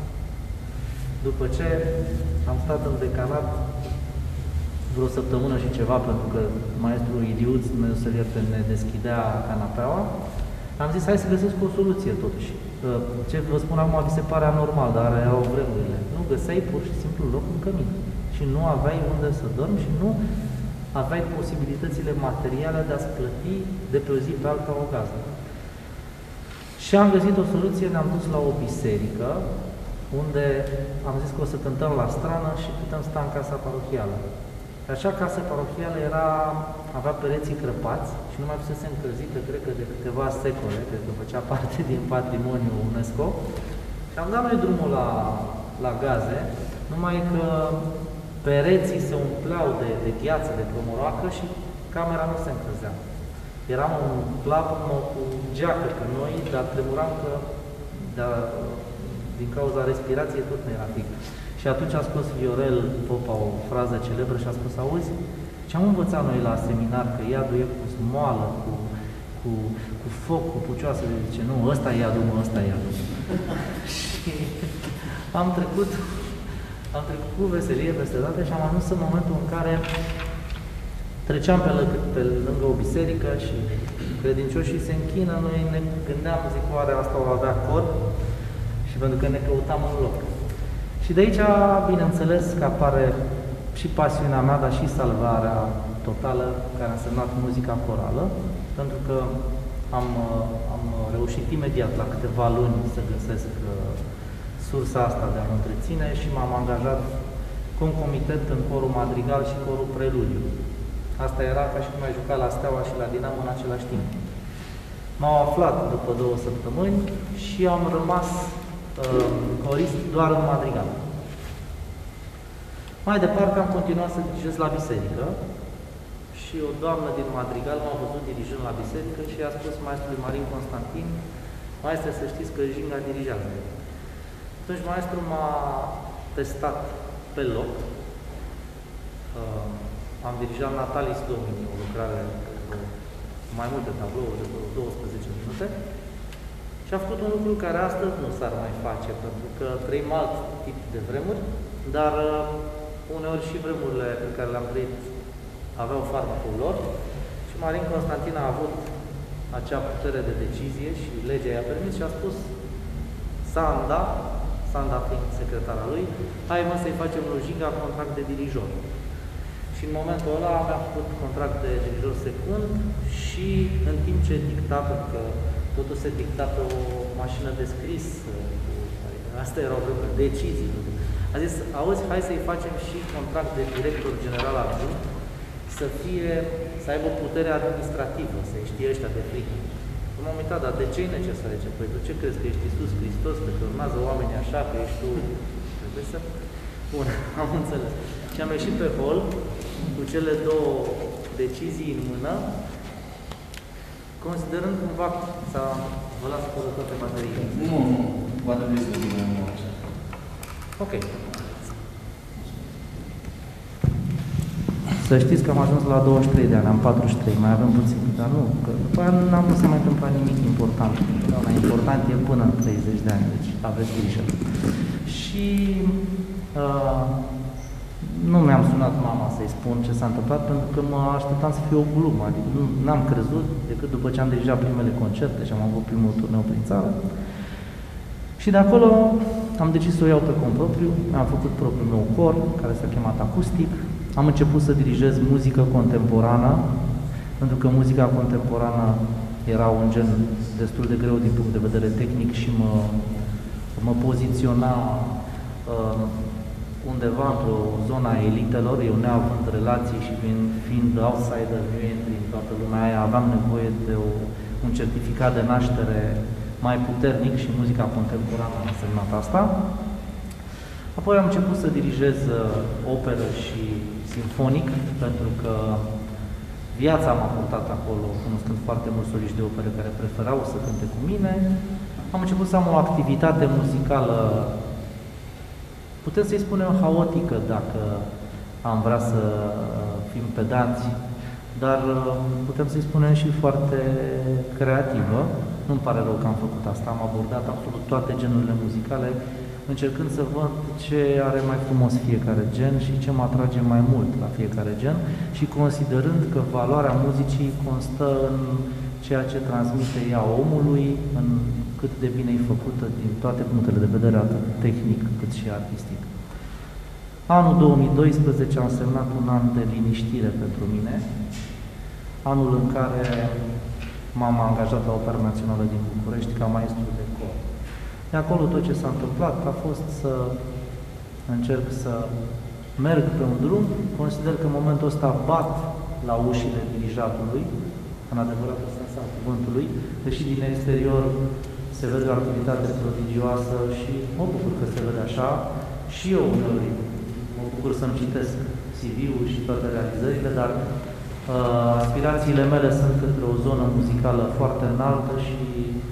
După ce am stat în decanat vreo săptămână și ceva, pentru că maestrul Idiuț, Dumnezeu să-l ierte, ne deschidea canapeaua, am zis, hai să găsesc o soluție totuși. Ce vă spun acum vi se pare anormal, dar erau vremurile. Nu găseai pur și simplu loc în cămin. Și nu aveai unde să dormi și nu aveai posibilitățile materiale de a-ți plăti de pe o zi pe alta o gază. Și am găsit o soluție, ne-am dus la o biserică, unde am zis că o să cântăm la strană și putem sta în casa parohială. Așa, casa parohială era, avea pereții crăpați și nu mai fusese încălzită, cred că de câteva secole, cred că făcea parte din patrimoniul UNESCO. Și am dat noi drumul la, la gaze, numai că pereții se umpleau de, de gheață, de promoroacă și camera nu se încălzea. Eram în plapumă cu geacă pe noi, dar tremuram că de, din cauza respirației tot nu era fix. Și atunci a scos Viorel Popa o frază celebră și a spus, auzi, ce-am învățat noi la seminar, că iadul e cu smoală, cu, cu, cu foc, cu pucioasă, zice, nu, ăsta e iadul, mă, ăsta e iadul. Și am trecut, am trecut cu veselie peste date și am ajuns în momentul în care treceam pe, lângă, pe lângă o biserică și credincioșii se închină, noi ne gândeam, zic, oare asta o avea cor? Și pentru că ne căutam un loc. Și de aici, bineînțeles, că apare și pasiunea mea, dar și salvarea totală, care a însemnat muzica corală, pentru că am, am reușit imediat, la câteva luni, să găsesc sursa asta de a mă întreține și m-am angajat concomitent în corul madrigal și corul preludiu. Asta era ca și cum ai jucat la Steaua și la Dinamo în același timp. M-au aflat după două săptămâni și am rămas uh, corist doar în madrigal. Mai departe am continuat să dirigez la biserică și o doamnă din madrigal m-a văzut dirijând la biserică și i-a spus maestrului Marin Constantin, maestre, să știți că Jinga dirigează. Atunci maestrul m-a testat pe loc. Uh, am dirijat Natalis Domini, o lucrare cu mai multe tablouri, de douăsprezece minute, și a făcut un lucru care astăzi nu s-ar mai face, pentru că trăim alt tip de vremuri, dar uh, uneori și vremurile pe care le-am trăit aveau farmacul lor și Marin Constantin a avut acea putere de decizie și legea i-a permis și a spus Sanda, Sanda fiind secretara lui, hai mă să-i facem lui Jinga contract de dirijor. Și în momentul ăla am făcut contract de dirijor secund și în timp ce dicta, pentru că totul se dicta pe o mașină de scris, astea erau vremuri, decizii. A zis, auzi, hai să-i facem și contract de director general adjunct, să fie, să aibă putere administrativă, să-i știe ăștia de frică. M-am uitat, dar de ce e necesar? Zice, păi tu ce crezi, că ești Iisus Hristos, că te urmează oamenii așa, că ești tu... Trebuie să... Bun, am înțeles. Și am ieșit pe hol cu cele două decizii în mână, considerând cumva să vă las cu toate materiile. Nu, nu, va trebui să vină în așa. Ok. Să știți că am ajuns la douăzeci și trei de ani, am patruzeci și trei, mai avem puțin, dar nu, că după aia n-am să mai întâmplat nimic important. Mai important e până în treizeci de ani, deci aveți grijă. Și uh, nu mi-am sunat mama să-i spun ce s-a întâmplat, pentru că mă așteptam să fie o glumă, adică nu n-am crezut decât după ce am dirijat primele concerte și am avut primul turneu prin țară. Și de acolo am decis să o iau pe cont propriu, am făcut propriul meu cor, care s-a chemat Acustic. Am început să dirigez muzică contemporană, pentru că muzica contemporană era un gen destul de greu din punct de vedere tehnic și mă, mă poziționa uh, undeva într-o zona elitelor, eu neavând relații și fiind, fiind outsider, new entry în toată lumea aia, aveam nevoie de o, un certificat de naștere mai puternic și muzica contemporană a însemnat asta. Apoi am început să dirigez uh, operă și simfonic, pentru că viața m-a purtat acolo, cunoscând foarte mulți soliști de operă care preferau să cânte cu mine. Am început să am o activitate muzicală, putem să-i spunem haotică, dacă am vrea să fim pedanți, dar putem să-i spunem și foarte creativă. Nu-mi pare rău că am făcut asta, am abordat absolut toate genurile muzicale, încercând să văd ce are mai frumos fiecare gen și ce mă atrage mai mult la fiecare gen și considerând că valoarea muzicii constă în ceea ce transmite ea omului, în cât de bine e făcută din toate punctele de vedere, atât tehnic cât și artistic. Anul două mii doisprezece a însemnat un an de liniștire pentru mine, anul în care m-am angajat la Opera Națională din București ca maestru de cor. De acolo tot ce s-a întâmplat a fost să încerc să merg pe un drum. Consider că în momentul ăsta bat la ușile dirijatului, în adevăratul sens al cuvântului, deși din exterior se vede o activitate prodigioasă și mă bucur că se vede așa. Și eu uneori mă bucur să-mi citesc C V-ul și toate realizările, dar uh, aspirațiile mele sunt către o zonă muzicală foarte înaltă și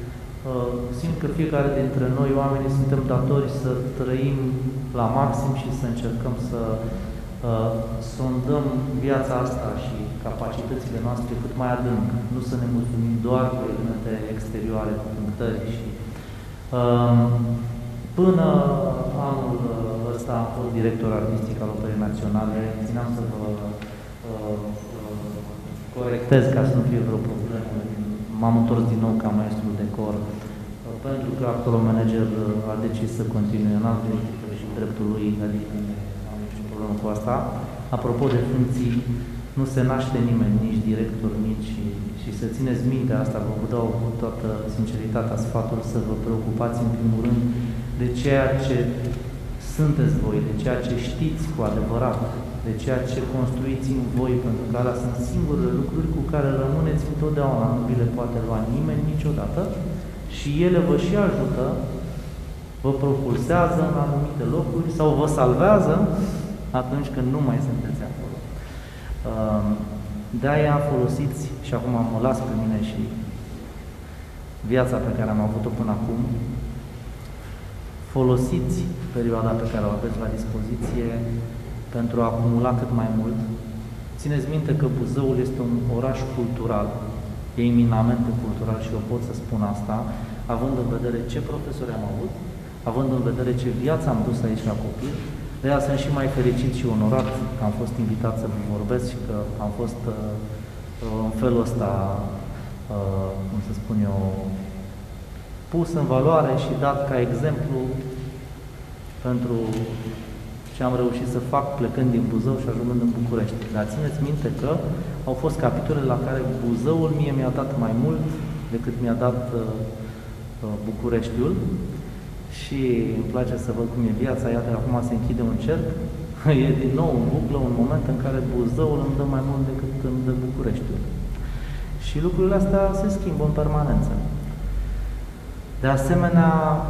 Simt că fiecare dintre noi, oamenii, suntem datori să trăim la maxim și să încercăm să uh, sondăm viața asta și capacitățile noastre cât mai adânc, nu să ne mulțumim doar cu elemente exterioare, cu punctări. Și, uh, până anul ăsta am fost director artistic al Operei Naționale, țineam să vă uh, corectez ca să nu fie vreo problemă. M-am întors din nou ca maestru de cor, pentru că actualul manager a decis să continue, n-am venit și dreptul lui, adică nu am nicio problemă cu asta. Apropo de funcții, nu se naște nimeni, nici director, nici... Și să țineți minte asta, vă dau cu toată sinceritatea sfatul să vă preocupați în primul rând de ceea ce sunteți voi, de ceea ce știți cu adevărat, de ceea ce construiți în voi, pentru că alea sunt singurele lucruri cu care rămâneți întotdeauna, nu vi le poate lua nimeni niciodată și ele vă și ajută, vă propulsează în anumite locuri sau vă salvează atunci când nu mai sunteți acolo. De-aia folosiți, și acum mă las pe mine și viața pe care am avut-o până acum, folosiți perioada pe care o aveți la dispoziție pentru a acumula cât mai mult. Țineți minte că Buzăul este un oraș cultural, e eminamente cultural și eu pot să spun asta, având în vedere ce profesori am avut, având în vedere ce viață am dus aici la copil. De aia sunt și mai fericit și onorat că am fost invitat să vă vorbesc și că am fost uh, în felul ăsta, uh, cum să spun eu, pus în valoare și dat ca exemplu pentru ce am reușit să fac plecând din Buzău și ajungând în București. Dar țineți minte că au fost capitole la care Buzăul mie mi-a dat mai mult decât mi-a dat uh, uh, Bucureștiul. Și îmi place să văd cum e viața, iată, acum se închide un cerc, e din nou în buclă, un moment în care Buzăul îmi dă mai mult decât îmi dă Bucureștiul. Și lucrurile astea se schimbă în permanență. De asemenea,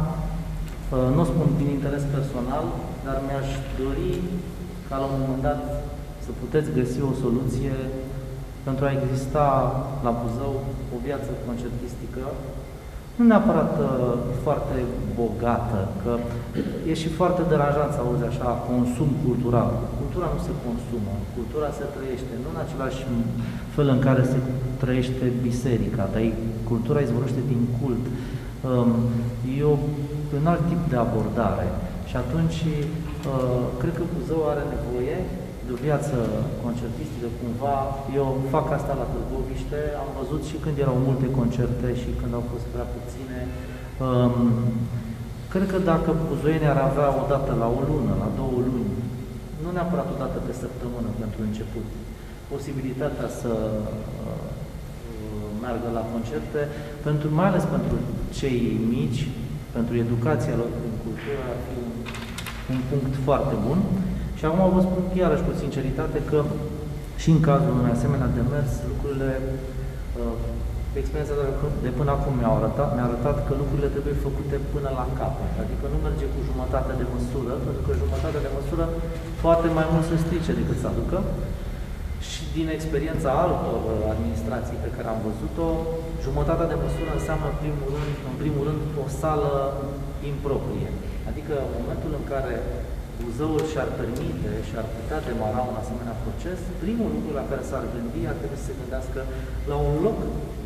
nu o spun din interes personal, dar mi-aș dori ca la un moment dat să puteți găsi o soluție pentru a exista la Buzău o viață concertistică, nu neapărat uh, foarte bogată, că e și foarte deranjant să auzi așa, consum cultural. Cultura nu se consumă, cultura se trăiește, nu în același fel în care se trăiește biserica, dar cultura izvorăște din cult. Um, e o, un alt tip de abordare și atunci uh, cred că Buzău are nevoie de o viață concertistică cumva. Eu fac asta la Târgoviște, am văzut și când erau multe concerte și când au fost prea puține. Um, cred că dacă buzoienii ar avea o dată la o lună, la două luni, nu neapărat o dată pe săptămână pentru început, posibilitatea să uh, meargă la concerte, pentru, mai ales pentru cei mici, pentru educația lor prin cultură, ar fi un, un punct foarte bun. Și acum vă spun iarăși cu sinceritate că și în cazul unui asemenea demers, lucrurile, uh, experiența de până acum mi-a arătat, mi-a arătat că lucrurile trebuie făcute până la capăt. Adică nu merge cu jumătate de măsură, pentru că jumătatea de măsură poate mai mult să strice decât să aducă. Și din experiența altor administrații pe care am văzut-o, jumătatea de măsură înseamnă în primul rând, în primul rând o sală improprie. Adică în momentul în care Buzăul și-ar permite și-ar putea demara un asemenea proces, primul lucru la care s-ar gândi ar trebui să se gândească la un loc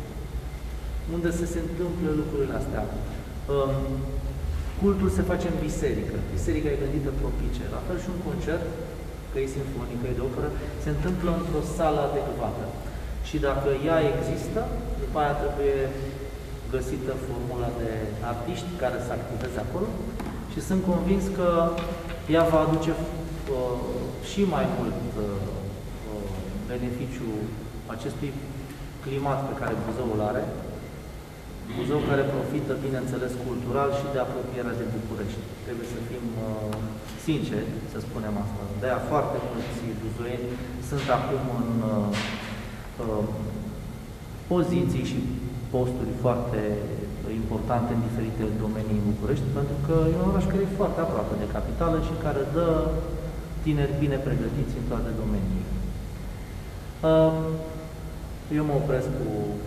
unde să se întâmple lucrurile astea. Um, cultul se face în biserică. Biserica e gândită propice. La fel și un concert, că e simfonică, e de operă, se întâmplă într-o sală adecvată. Și dacă ea există, după aia trebuie găsită formula de artiști care să activeze acolo și sunt convins că ea va aduce uh, și mai mult uh, beneficiu acestui climat pe care Buzăul are, Buzău care profită, bineînțeles, cultural și de apropierea de București. Trebuie să fim uh, sinceri, să spunem asta. De-aia foarte mulți buzoieni sunt acum în uh, uh, poziții și posturi foarte importante în diferite domenii în București, pentru că e un oraș care e foarte aproape de capitală și care dă tineri bine pregătiți în toate domeniile. Eu mă opresc cu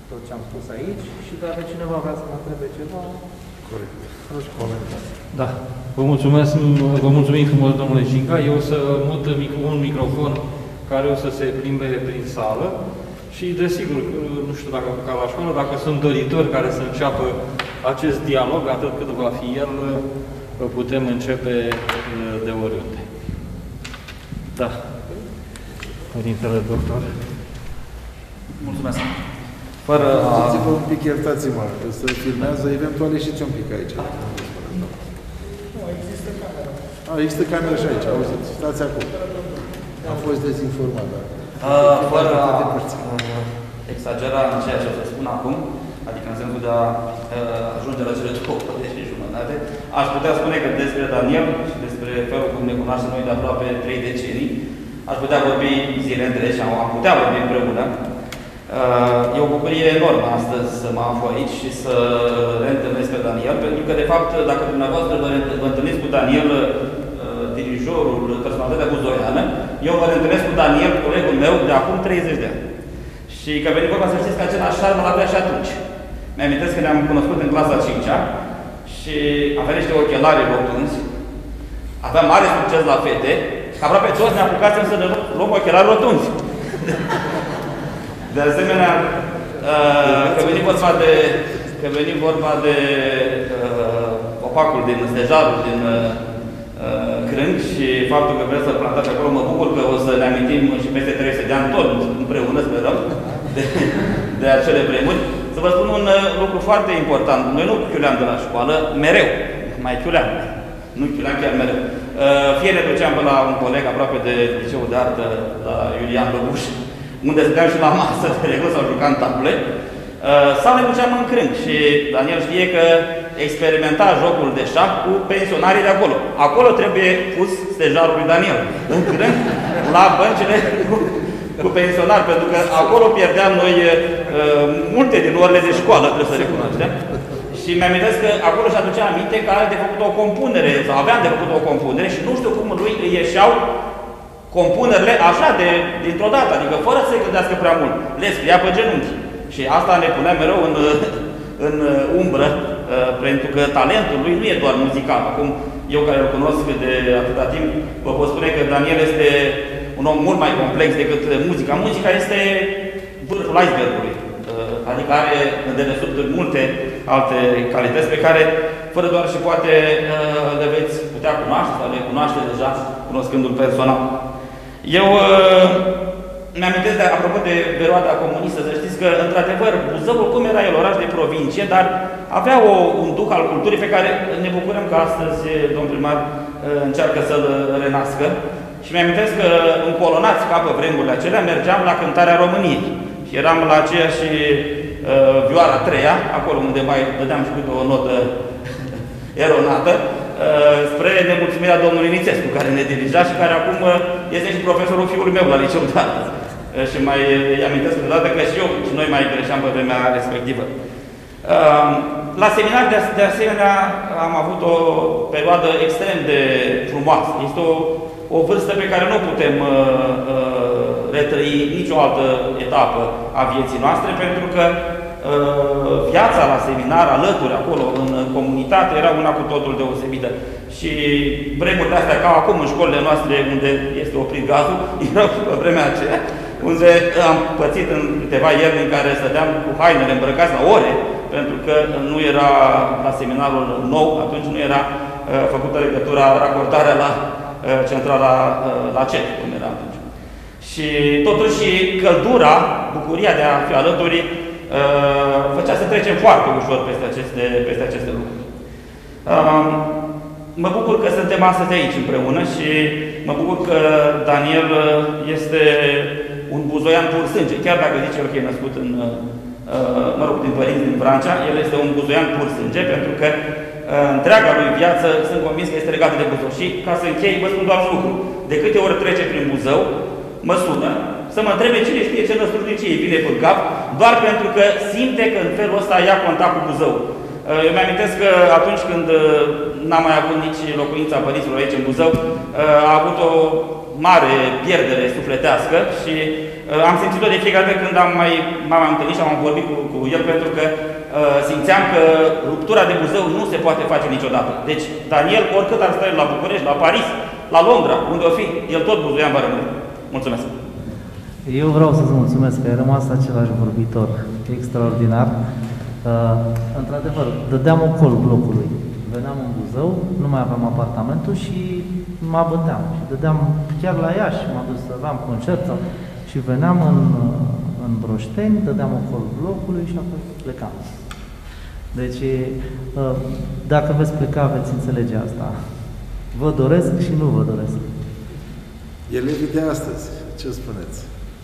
tot ce am spus aici și dacă cineva vrea să mă întrebe ceva, Corect. Da. Vă mulțumesc, vă mulțumim frumos, domnule Jinca. Eu o să mut un microfon care o să se plimbe prin sală și, desigur, nu știu dacă ca la școală, dacă sunt doritori care să înceapă acest dialog, atât cât va fi el, putem începe de oriunde. Da. Părintele doctor. Mulțumesc. Fără a... Iertați-vă un pic, iertați-mă, că se filmează, eventual ieșiți un pic aici. Nu, există camera. A, există camera și aici, auziți, stați acum. Am fost dezinformat, da. Uh, fără a uh, exagera în ceea ce o să spun acum, adică în sensul de a uh, ajunge la cele două ore și jumătate, aș putea spune că despre Daniel și despre felul cum ne cunoaștem noi de aproape trei decenii, aș putea vorbi zile întregi, am putea vorbi împreună. Uh, e o bucurie enormă astăzi să mă aflu aici și să reîntâlnesc pe Daniel, pentru că, de fapt, dacă dumneavoastră vă, vă întâlniți cu Daniel, uh, dirijorul, personalitatea buzoiană, eu mă întâlnesc cu Daniel, colegul meu, de acum treizeci de ani. Și că veni vorba să știți că același șarm l-avea și atunci. Mi-amintesc că ne-am cunoscut în clasa a cincea și avea niște ochelari rotunzi, avea mare succes la fete, și aproape toți ne apucați să ne luăm ochelari rotunzi. De asemenea, că veni vorba de, că veni vorba de uh, opacul din stejarul din uh, Crânc și faptul că vreți să plantați acolo, mă bucur că o să ne amintim și peste trei sute de ani tot împreună, sperăm, de, de acele vremuri. Să vă spun un uh, lucru foarte important. Noi nu chiuleam de la școală, mereu. Mai chiuleam. Nu chiuleam chiar mereu. Uh, fie ne duceam pe la un coleg aproape de liceul de artă, la Iulian Lăbuș, unde stăteam și la masă, de regulă, sau jucam table, uh, sau ne duceam în Crânc. Și Daniel știe că experimenta jocul de șah cu pensionarii de acolo. Acolo trebuie pus stejarul lui Daniel. În Crânc, la băncile cu, cu pensionari, pentru că acolo pierdeam noi uh, multe din orele de școală, trebuie să recunoaștem. Și mi-amintesc că acolo și aducea aminte că are de făcut o compunere, sau aveam de făcut o compunere și nu știu cum lui îi ieșeau compunerile așa de dintr-o dată, adică fără să se gândească prea mult. Le scria pe genunchi. Și asta ne punea mereu în, în umbră, pentru că talentul lui nu e doar muzical. Acum, eu care îl cunosc de atâta timp, vă pot spune că Daniel este un om mult mai complex decât muzica. Muzica este vârful icebergului. Adică are de dedesubturi multe alte calități pe care, fără doar și poate, le veți putea cunoaște sau le cunoaște deja, cunoscându-l personal. Eu uh, mi-amintesc, de, apropo de perioada comunistă, să știți că, într-adevăr, Buzăul, cum era el, oraș de provincie, dar avea o, un duh al culturii pe care ne bucurăm că astăzi domnul primar uh, încearcă să-l renască. Și mi-amintesc că, încolonați ca pe vremurile acelea, mergeam la cântarea României. Și eram la aceeași uh, vioara treia, acolo unde mai dădeam și câte o notă eronată, spre nemulțumirea domnului Nițescu, care ne dirija și care acum este și profesorul fiului meu la liceul de artă. Și mai îi amintesc câteodată că și eu și noi mai greșeam pe vremea respectivă. La seminar, de asemenea, am avut o perioadă extrem de frumoasă. Este o, o vârstă pe care nu putem retrăi nicio altă etapă a vieții noastre, pentru că viața la seminar, alături acolo, în comunitate, era una cu totul deosebită. Și vremurile astea, ca acum în școlile noastre, unde este oprit gazul, erau pe vremea aceea, unde am pățit în câteva ierni în care stăteam cu hainele îmbrăcați la ore, pentru că nu era la seminarul nou, atunci nu era uh, făcută legătura, raportarea la uh, centrala uh, la C E T, cum era atunci. Și totuși căldura, bucuria de a fi alături, Uh, făcea să trecem foarte ușor peste aceste, peste aceste lucruri. Uh, mă bucur că suntem astăzi aici împreună și mă bucur că Daniel este un buzoian pur sânge. Chiar dacă zice el că e născut în, uh, mă rog, din părinți din Vrancea, el este un buzoian pur sânge, pentru că uh, întreaga lui viață sunt convins că este legată de Buzău. Și ca să închei, vă spun doar un lucru. De câte ori trece prin Buzău, mă sună să mă întrebe cine știe ce năstrucnicie îi vine pe cap, doar pentru că simte că în felul ăsta ia contact cu Buzău. Eu mi-amintesc că atunci când n-am mai avut nici locuința părinților aici în Buzău, a avut o mare pierdere sufletească și am simțit-o de fiecare dată când am mai, m-am întâlnit și am vorbit cu, cu el, pentru că uh, simțeam că ruptura de Buzău nu se poate face niciodată. Deci, Daniel, oricât ar sta la București, la Paris, la Londra, unde o fi, el tot buzuian va rămâne. Mulțumesc! Eu vreau să-ți mulțumesc că ai rămas același vorbitor extraordinar. Uh, într-adevăr, dădeam ocol blocului. Veneam în Buzău, nu mai aveam apartamentul și mă abăteam. Și dădeam chiar la Iași, m-am dus să aveam concert sau... și veneam în, în Broșteni, dădeam ocol blocului și apoi plecam. Deci, uh, dacă veți pleca, veți înțelege asta. Vă doresc și nu vă doresc. Elevii de astăzi, ce spuneți?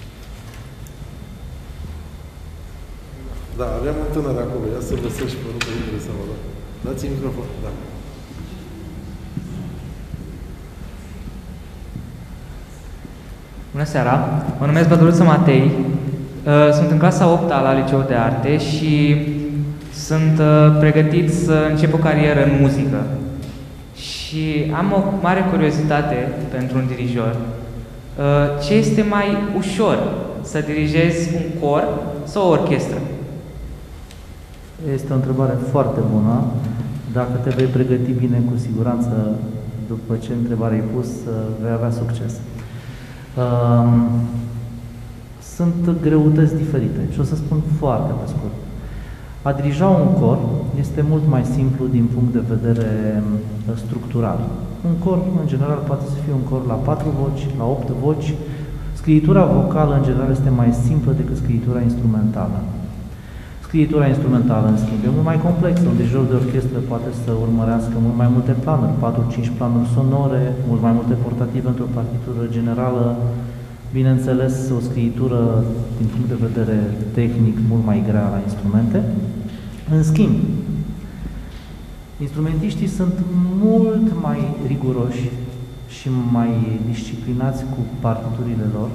Da, avem un tânăr acolo. Ia să vă și pe rugă, intre să vă dau. Dați-i microfon, da. Bună seara! Mă numesc Bădăluță Matei. Sunt în clasa a opta la Liceul de Arte și sunt pregătit să încep o carieră în muzică. Și am o mare curiozitate pentru un dirijor. Ce este mai ușor, să dirigezi un cor sau o orchestră? Este o întrebare foarte bună. Dacă te vei pregăti bine, cu siguranță, după ce întrebare ai pus, vei avea succes. Sunt greutăți diferite și o să spun foarte pe scurt. A dirija un cor este mult mai simplu din punct de vedere structural. Un cor, în general, poate să fie un cor la patru voci, la opt voci. Scriitura vocală, în general, este mai simplă decât scriitura instrumentală. Scriitura instrumentală, în schimb, e mult mai complexă. Un dirijor de orchestră poate să urmărească mult mai multe planuri, patru cinci planuri sonore, mult mai multe portative într-o partitură generală, bineînțeles, o scriitură, din punct de vedere tehnic, mult mai grea la instrumente. În schimb, instrumentiștii sunt mult mai riguroși și mai disciplinați cu partiturile lor.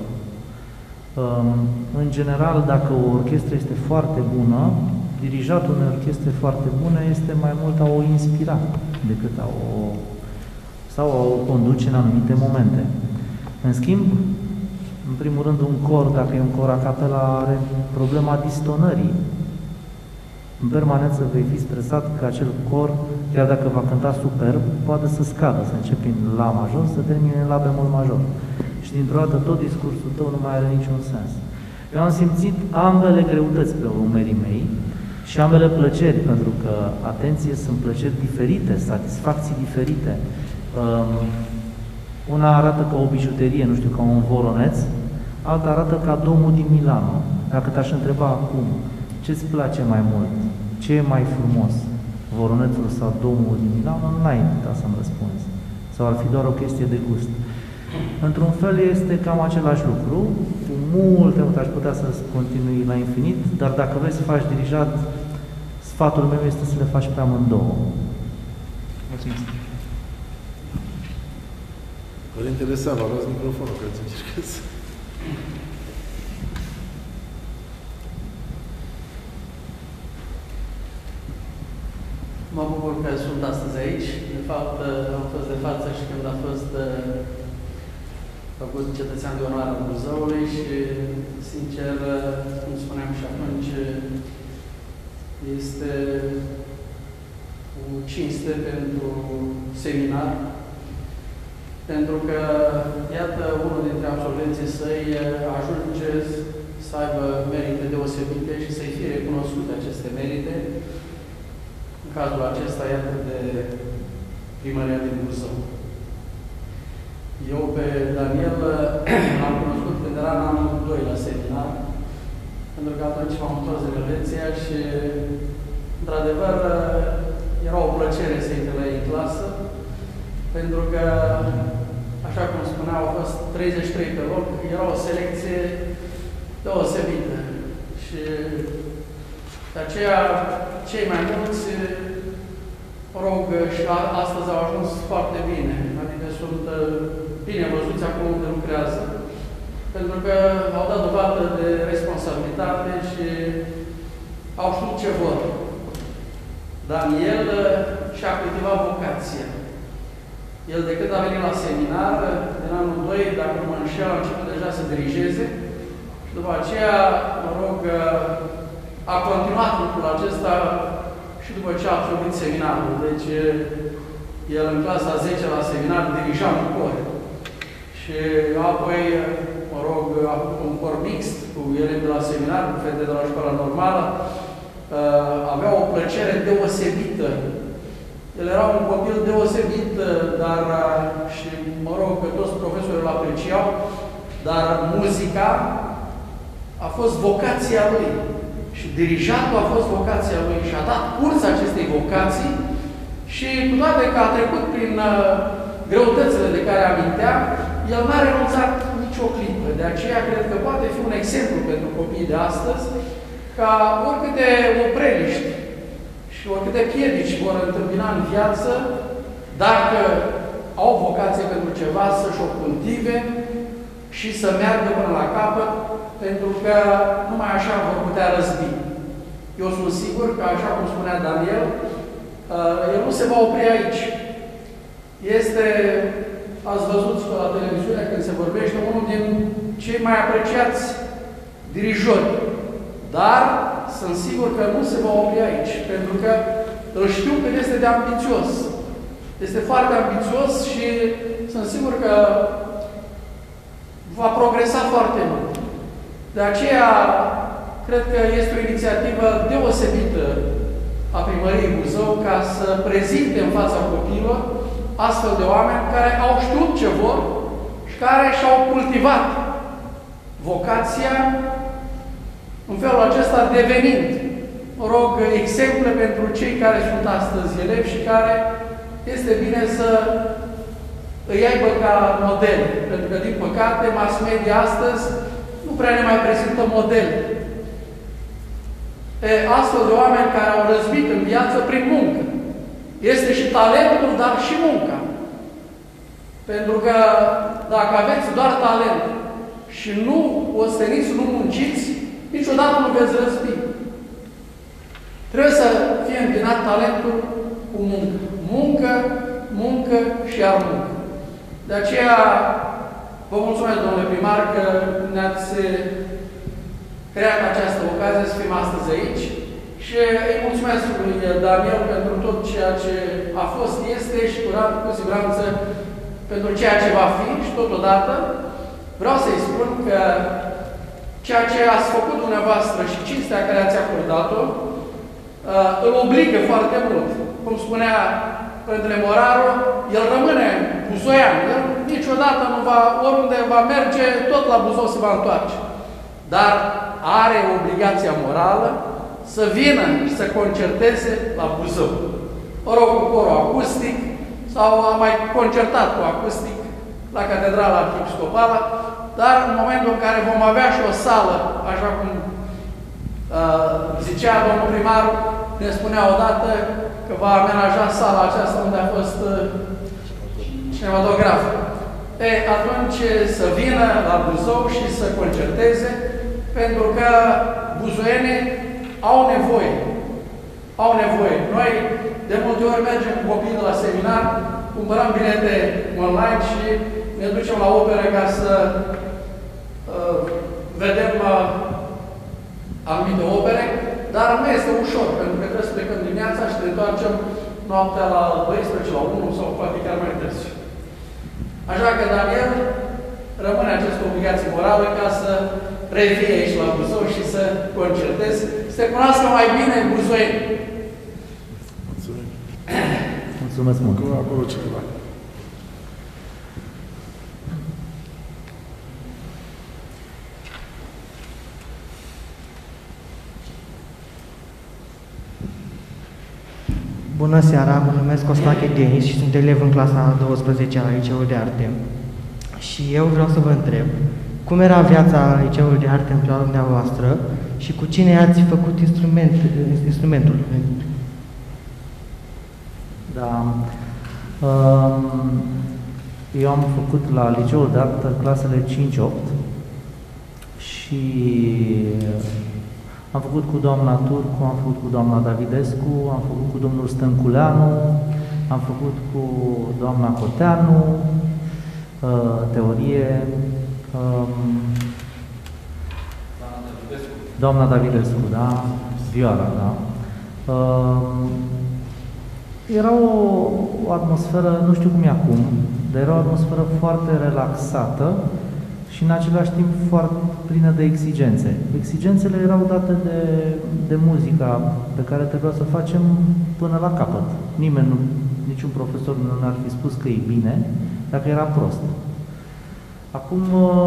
În general, dacă o orchestră este foarte bună, dirijatul unei orchestre foarte bună este mai mult a o inspira decât a o, sau a o conduce în anumite momente. În schimb, în primul rând, un cor, dacă e un cor a capela, are problema distonării. În permanență vei fi stresat că acel cor, chiar dacă va cânta superb, poate să scadă, să începi în La major, să termine în La bemol major. Și dintr-o dată tot discursul tău nu mai are niciun sens. Eu am simțit ambele greutăți pe umerii mei și ambele plăceri, pentru că, atenție, sunt plăceri diferite, satisfacții diferite. Um, una arată ca o bijuterie, nu știu, ca un voroneț, alta arată ca domul din Milano. Dacă te-aș întreba acum, ce-ți place mai mult? Ce e mai frumos? Voronețul sau domul din Milano? N-ai putea să-mi răspunzi. Sau ar fi doar o chestie de gust. Într-un fel este cam același lucru, cu multe, multe aș putea să continui la infinit, dar dacă vrei să faci dirijat, sfatul meu este să le faci pe amândouă. Mulțumesc. Părintele Sava, luați microfonul, că îți încercați. Mă bucur că sunt astăzi aici. De fapt, am fost de față și când a fost făcut cetățean de onoare al Buzăului și, sincer, cum spuneam și atunci, este o cinste pentru seminar, pentru că, iată, unul dintre absolvenții săi ajunge să aibă merite deosebite și să-i fie recunoscute aceste merite. În cazul acesta, iată, de Primăria din Buzău. Eu pe Daniel l-am cunoscut când era în anul doi la seminar, pentru că atunci m-am întors de Elveția și, într-adevăr, era o plăcere să intre la ei în clasă, pentru că, așa cum spuneau, au fost treizeci și trei pe loc, era o selecție deosebită. Și de aceea, cei mai mulți, mă rog, și astăzi au ajuns foarte bine, adică sunt bine văzuți acolo unde lucrează, pentru că au dat dovadă de responsabilitate și au știut ce vor. Daniel și-a cultivat vocația. El, de când a venit la seminar, în anul doi, dacă nu mă înșel, a început deja să dirigeze și După aceea, mă rog, a continuat lucrul acesta și după ce a absolvit seminarul. Deci, el în clasa a zecea la seminar dirija un cor. Și apoi, mă rog, a făcut un cor mixt cu elevi de la seminar, cu fete de la școala normală. Avea o plăcere deosebită. El era un copil deosebit, dar și, mă rog, că toți profesorii îl apreciau, dar muzica a fost vocația lui. Și dirijatul a fost vocația lui și a dat curs acestei vocații și cu toate că a trecut prin uh, greutățile de care amintea, el n-a renunțat nicio clipă. De aceea cred că poate fi un exemplu pentru copiii de astăzi, ca oricâte opreliști și oricâte piedici vor întâmpina în viață, dacă au vocație pentru ceva, să-și o cultive și să meargă până la capăt, pentru că numai așa vor putea răzbi. Eu sunt sigur că, așa cum spunea Daniel, el nu se va opri aici. Este, ați văzut și la televiziune când se vorbește, unul din cei mai apreciați dirijori. Dar sunt sigur că nu se va opri aici, pentru că îl știu că este de ambițios. Este foarte ambițios și sunt sigur că va progresa foarte mult. De aceea, cred că este o inițiativă deosebită a Primăriei Buzău ca să prezinte în fața copiilor astfel de oameni care au știut ce vor și care și-au cultivat vocația în felul acesta devenind, mă rog, exemple pentru cei care sunt astăzi elevi și care este bine să îi aibă ca model. Pentru că, din păcate, mass media astăzi nu prea ne mai prezintă model. E, astfel de oameni care au răzbit în viață prin muncă. Este și talentul, dar și munca. Pentru că dacă aveți doar talent și nu osteniți, nu munciți, niciodată nu veți răzbi. Trebuie să fie îmbinat talentul cu muncă. Muncă, muncă și iar muncă. De aceea, vă mulțumesc, domnule primar, că ne-ați creat această ocazie să fim astăzi aici și îi mulțumesc lui Daniel pentru tot ceea ce a fost, este și cu siguranță pentru ceea ce va fi și totodată vreau să-i spun că ceea ce ați făcut dumneavoastră și cinstea care ați acordat-o îl obligă foarte mult. Cum spunea Părintele Moraru, el rămâne buzoian. El niciodată nu va, oriunde va merge, tot la Buzău se va întoarce. Dar are obligația morală să vină și să concerteze la Buzău. Mă rog, cu corul acustic, sau a mai concertat cu acustic la Catedrala Arhiepiscopală, dar în momentul în care vom avea și o sală, așa cum uh, zicea domnul primar, ne spunea odată că va amenaja sala aceasta unde a fost uh, cinematograf. E, atunci să vină la Buzău și să concerteze, pentru că buzoienii au nevoie. Au nevoie. Noi de multe ori mergem cu copiii de la seminar, cumpărăm bilete online și ne ducem la opere ca să uh, vedem uh, anumite opere, dar nu este ușor, pentru că trebuie să plecăm dimineața și ne întoarcem noaptea la douăsprezece, la unu sau poate chiar mai târziu. Așa că, Daniel, rămâne această obligație morală ca să revii aici la Buzău și să concertezi, să te cunoască mai bine buzoieni. Mulțumim. Mulțumesc mult. Acolo, acolo cineva. Bună seara, mă numesc Costache Denis și sunt elev în clasa a douăsprezecea la Liceul de Arte. Și eu vreau să vă întreb, cum era viața la Liceul de Arte în perioada dumneavoastră și cu cine ați făcut instrument, instrumentul? Da. Eu am făcut la Liceul de Artă clasele cinci opt și am făcut cu doamna Turcu, am făcut cu doamna Davidescu, am făcut cu domnul Stânculeanu, am făcut cu doamna Coteanu, teorie. doamna Davidescu, da? Vioara, da? Uh, era o, o atmosferă, nu știu cum e acum, dar era o atmosferă foarte relaxată și în același timp foarte plină de exigențe. Exigențele erau date de, de muzica pe care trebuia să o facem până la capăt. Nimeni, nu, niciun profesor nu ne-ar fi spus că e bine dacă era prost. Acum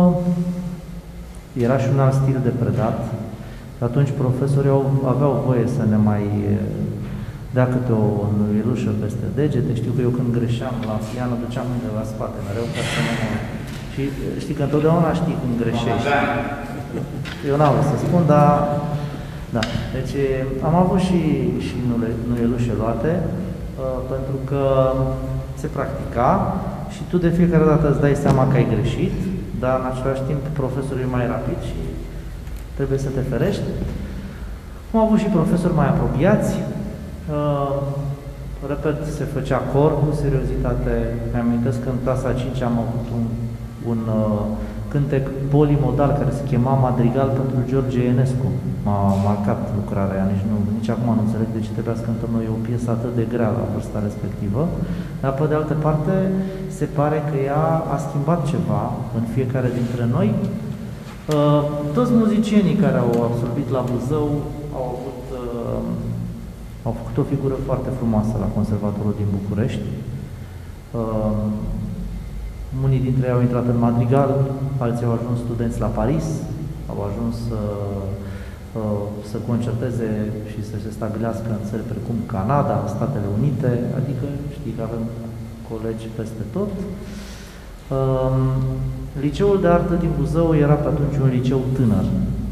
era și un alt stil de predat. Atunci profesorii au, aveau voie să ne mai dea câte o nuielușă peste degete. Știu că eu când greșeam la piano duceam mâinile la spate mereu ca să nu mă... Și știi că întotdeauna știi când greșești. Eu n-am vrut să spun, dar... Da. Deci am avut și, și nuielușe luate, uh, pentru că se practica și tu de fiecare dată îți dai seama că ai greșit, dar în același timp profesorul e mai rapid și trebuie să te ferești. Am avut și profesori mai apropiați. Uh, repet, se făcea cor cu seriozitate. Mi-amintesc că în clasa a cincea am avut un, un uh, cântec polimodal care se chema Madrigal pentru George Enescu. M-a marcat lucrarea aia, nici, nu, nici acum nu înțeleg de ce trebuia să cântăm noi o piesă atât de grea la vârsta respectivă. Dar pe de altă parte, se pare că ea a schimbat ceva în fiecare dintre noi. Uh, toți muzicienii care au absolvit la Buzău au avut, uh, au făcut o figură foarte frumoasă la Conservatorul din București. Uh, unii dintre ei au intrat în Madrigal, alții au ajuns studenți la Paris, au ajuns uh, uh, să concerteze și să se stabilească în țări precum Canada, Statele Unite, adică știi că avem colegi peste tot. Uh, Liceul de artă din Buzău era pe atunci un liceu tânăr.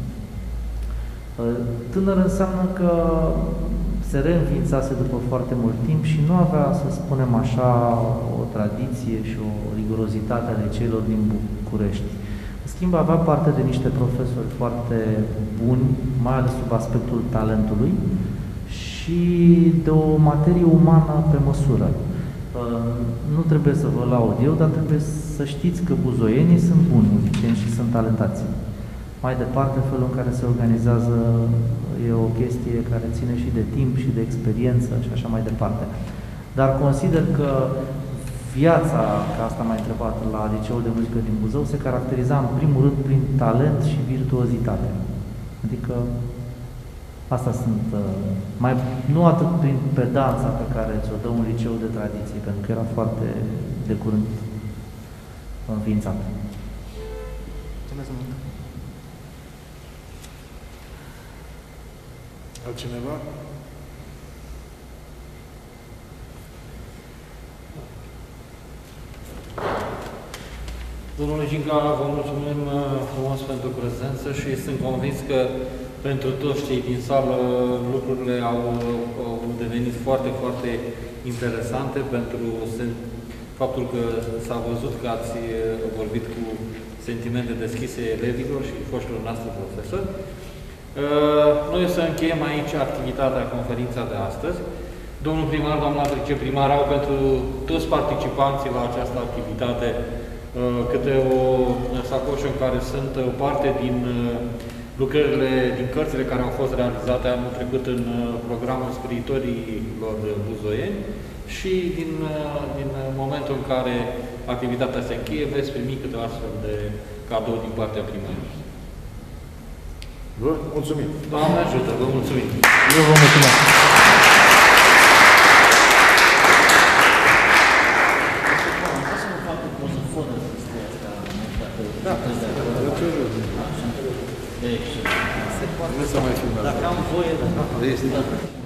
Tânăr înseamnă că se reînființase după foarte mult timp și nu avea, să spunem așa, o tradiție și o rigurozitate ale liceilor din București. În schimb, avea parte de niște profesori foarte buni, mai ales sub aspectul talentului și de o materie umană pe măsură. Nu trebuie să vă laud eu, dar trebuie să știți că buzoienii sunt buni muzicieni și sunt talentați. Mai departe, felul în care se organizează e o chestie care ține și de timp și de experiență și așa mai departe. Dar consider că viața, ca asta m-a întrebat, la Liceul de Muzică din Buzău, se caracteriza în primul rând prin talent și virtuozitate. Adică asta sunt, mai, nu atât prin pedanța pe care ți-o dă un liceu de tradiție, pentru că era foarte de curând înființat. Mulțumesc mult! Altcineva? Domnule Ginga, vă mulțumim frumos pentru prezență și sunt convins că pentru toți cei din sală lucrurile au, au devenit foarte, foarte interesante pentru faptul că s-a văzut că ați vorbit cu sentimente deschise elevilor și foștilor noastre profesori. Noi o să încheiem aici activitatea, conferința de astăzi. Domnul primar, doamna viceprimar au pentru toți participanții la această activitate câte o sacoșă în care sunt o parte din lucrările, din cărțile care au fost realizate anul trecut în programul Scriitorilor buzoieni și din, din momentul în care activitatea se încheie, veți primi câte astfel de cadou din partea primarului. Vă mulțumim! Doamne ajută, vă mulțumim! Eu vă mulțumesc! Da, nu se mai filmează. Dacă am voie, da. Este.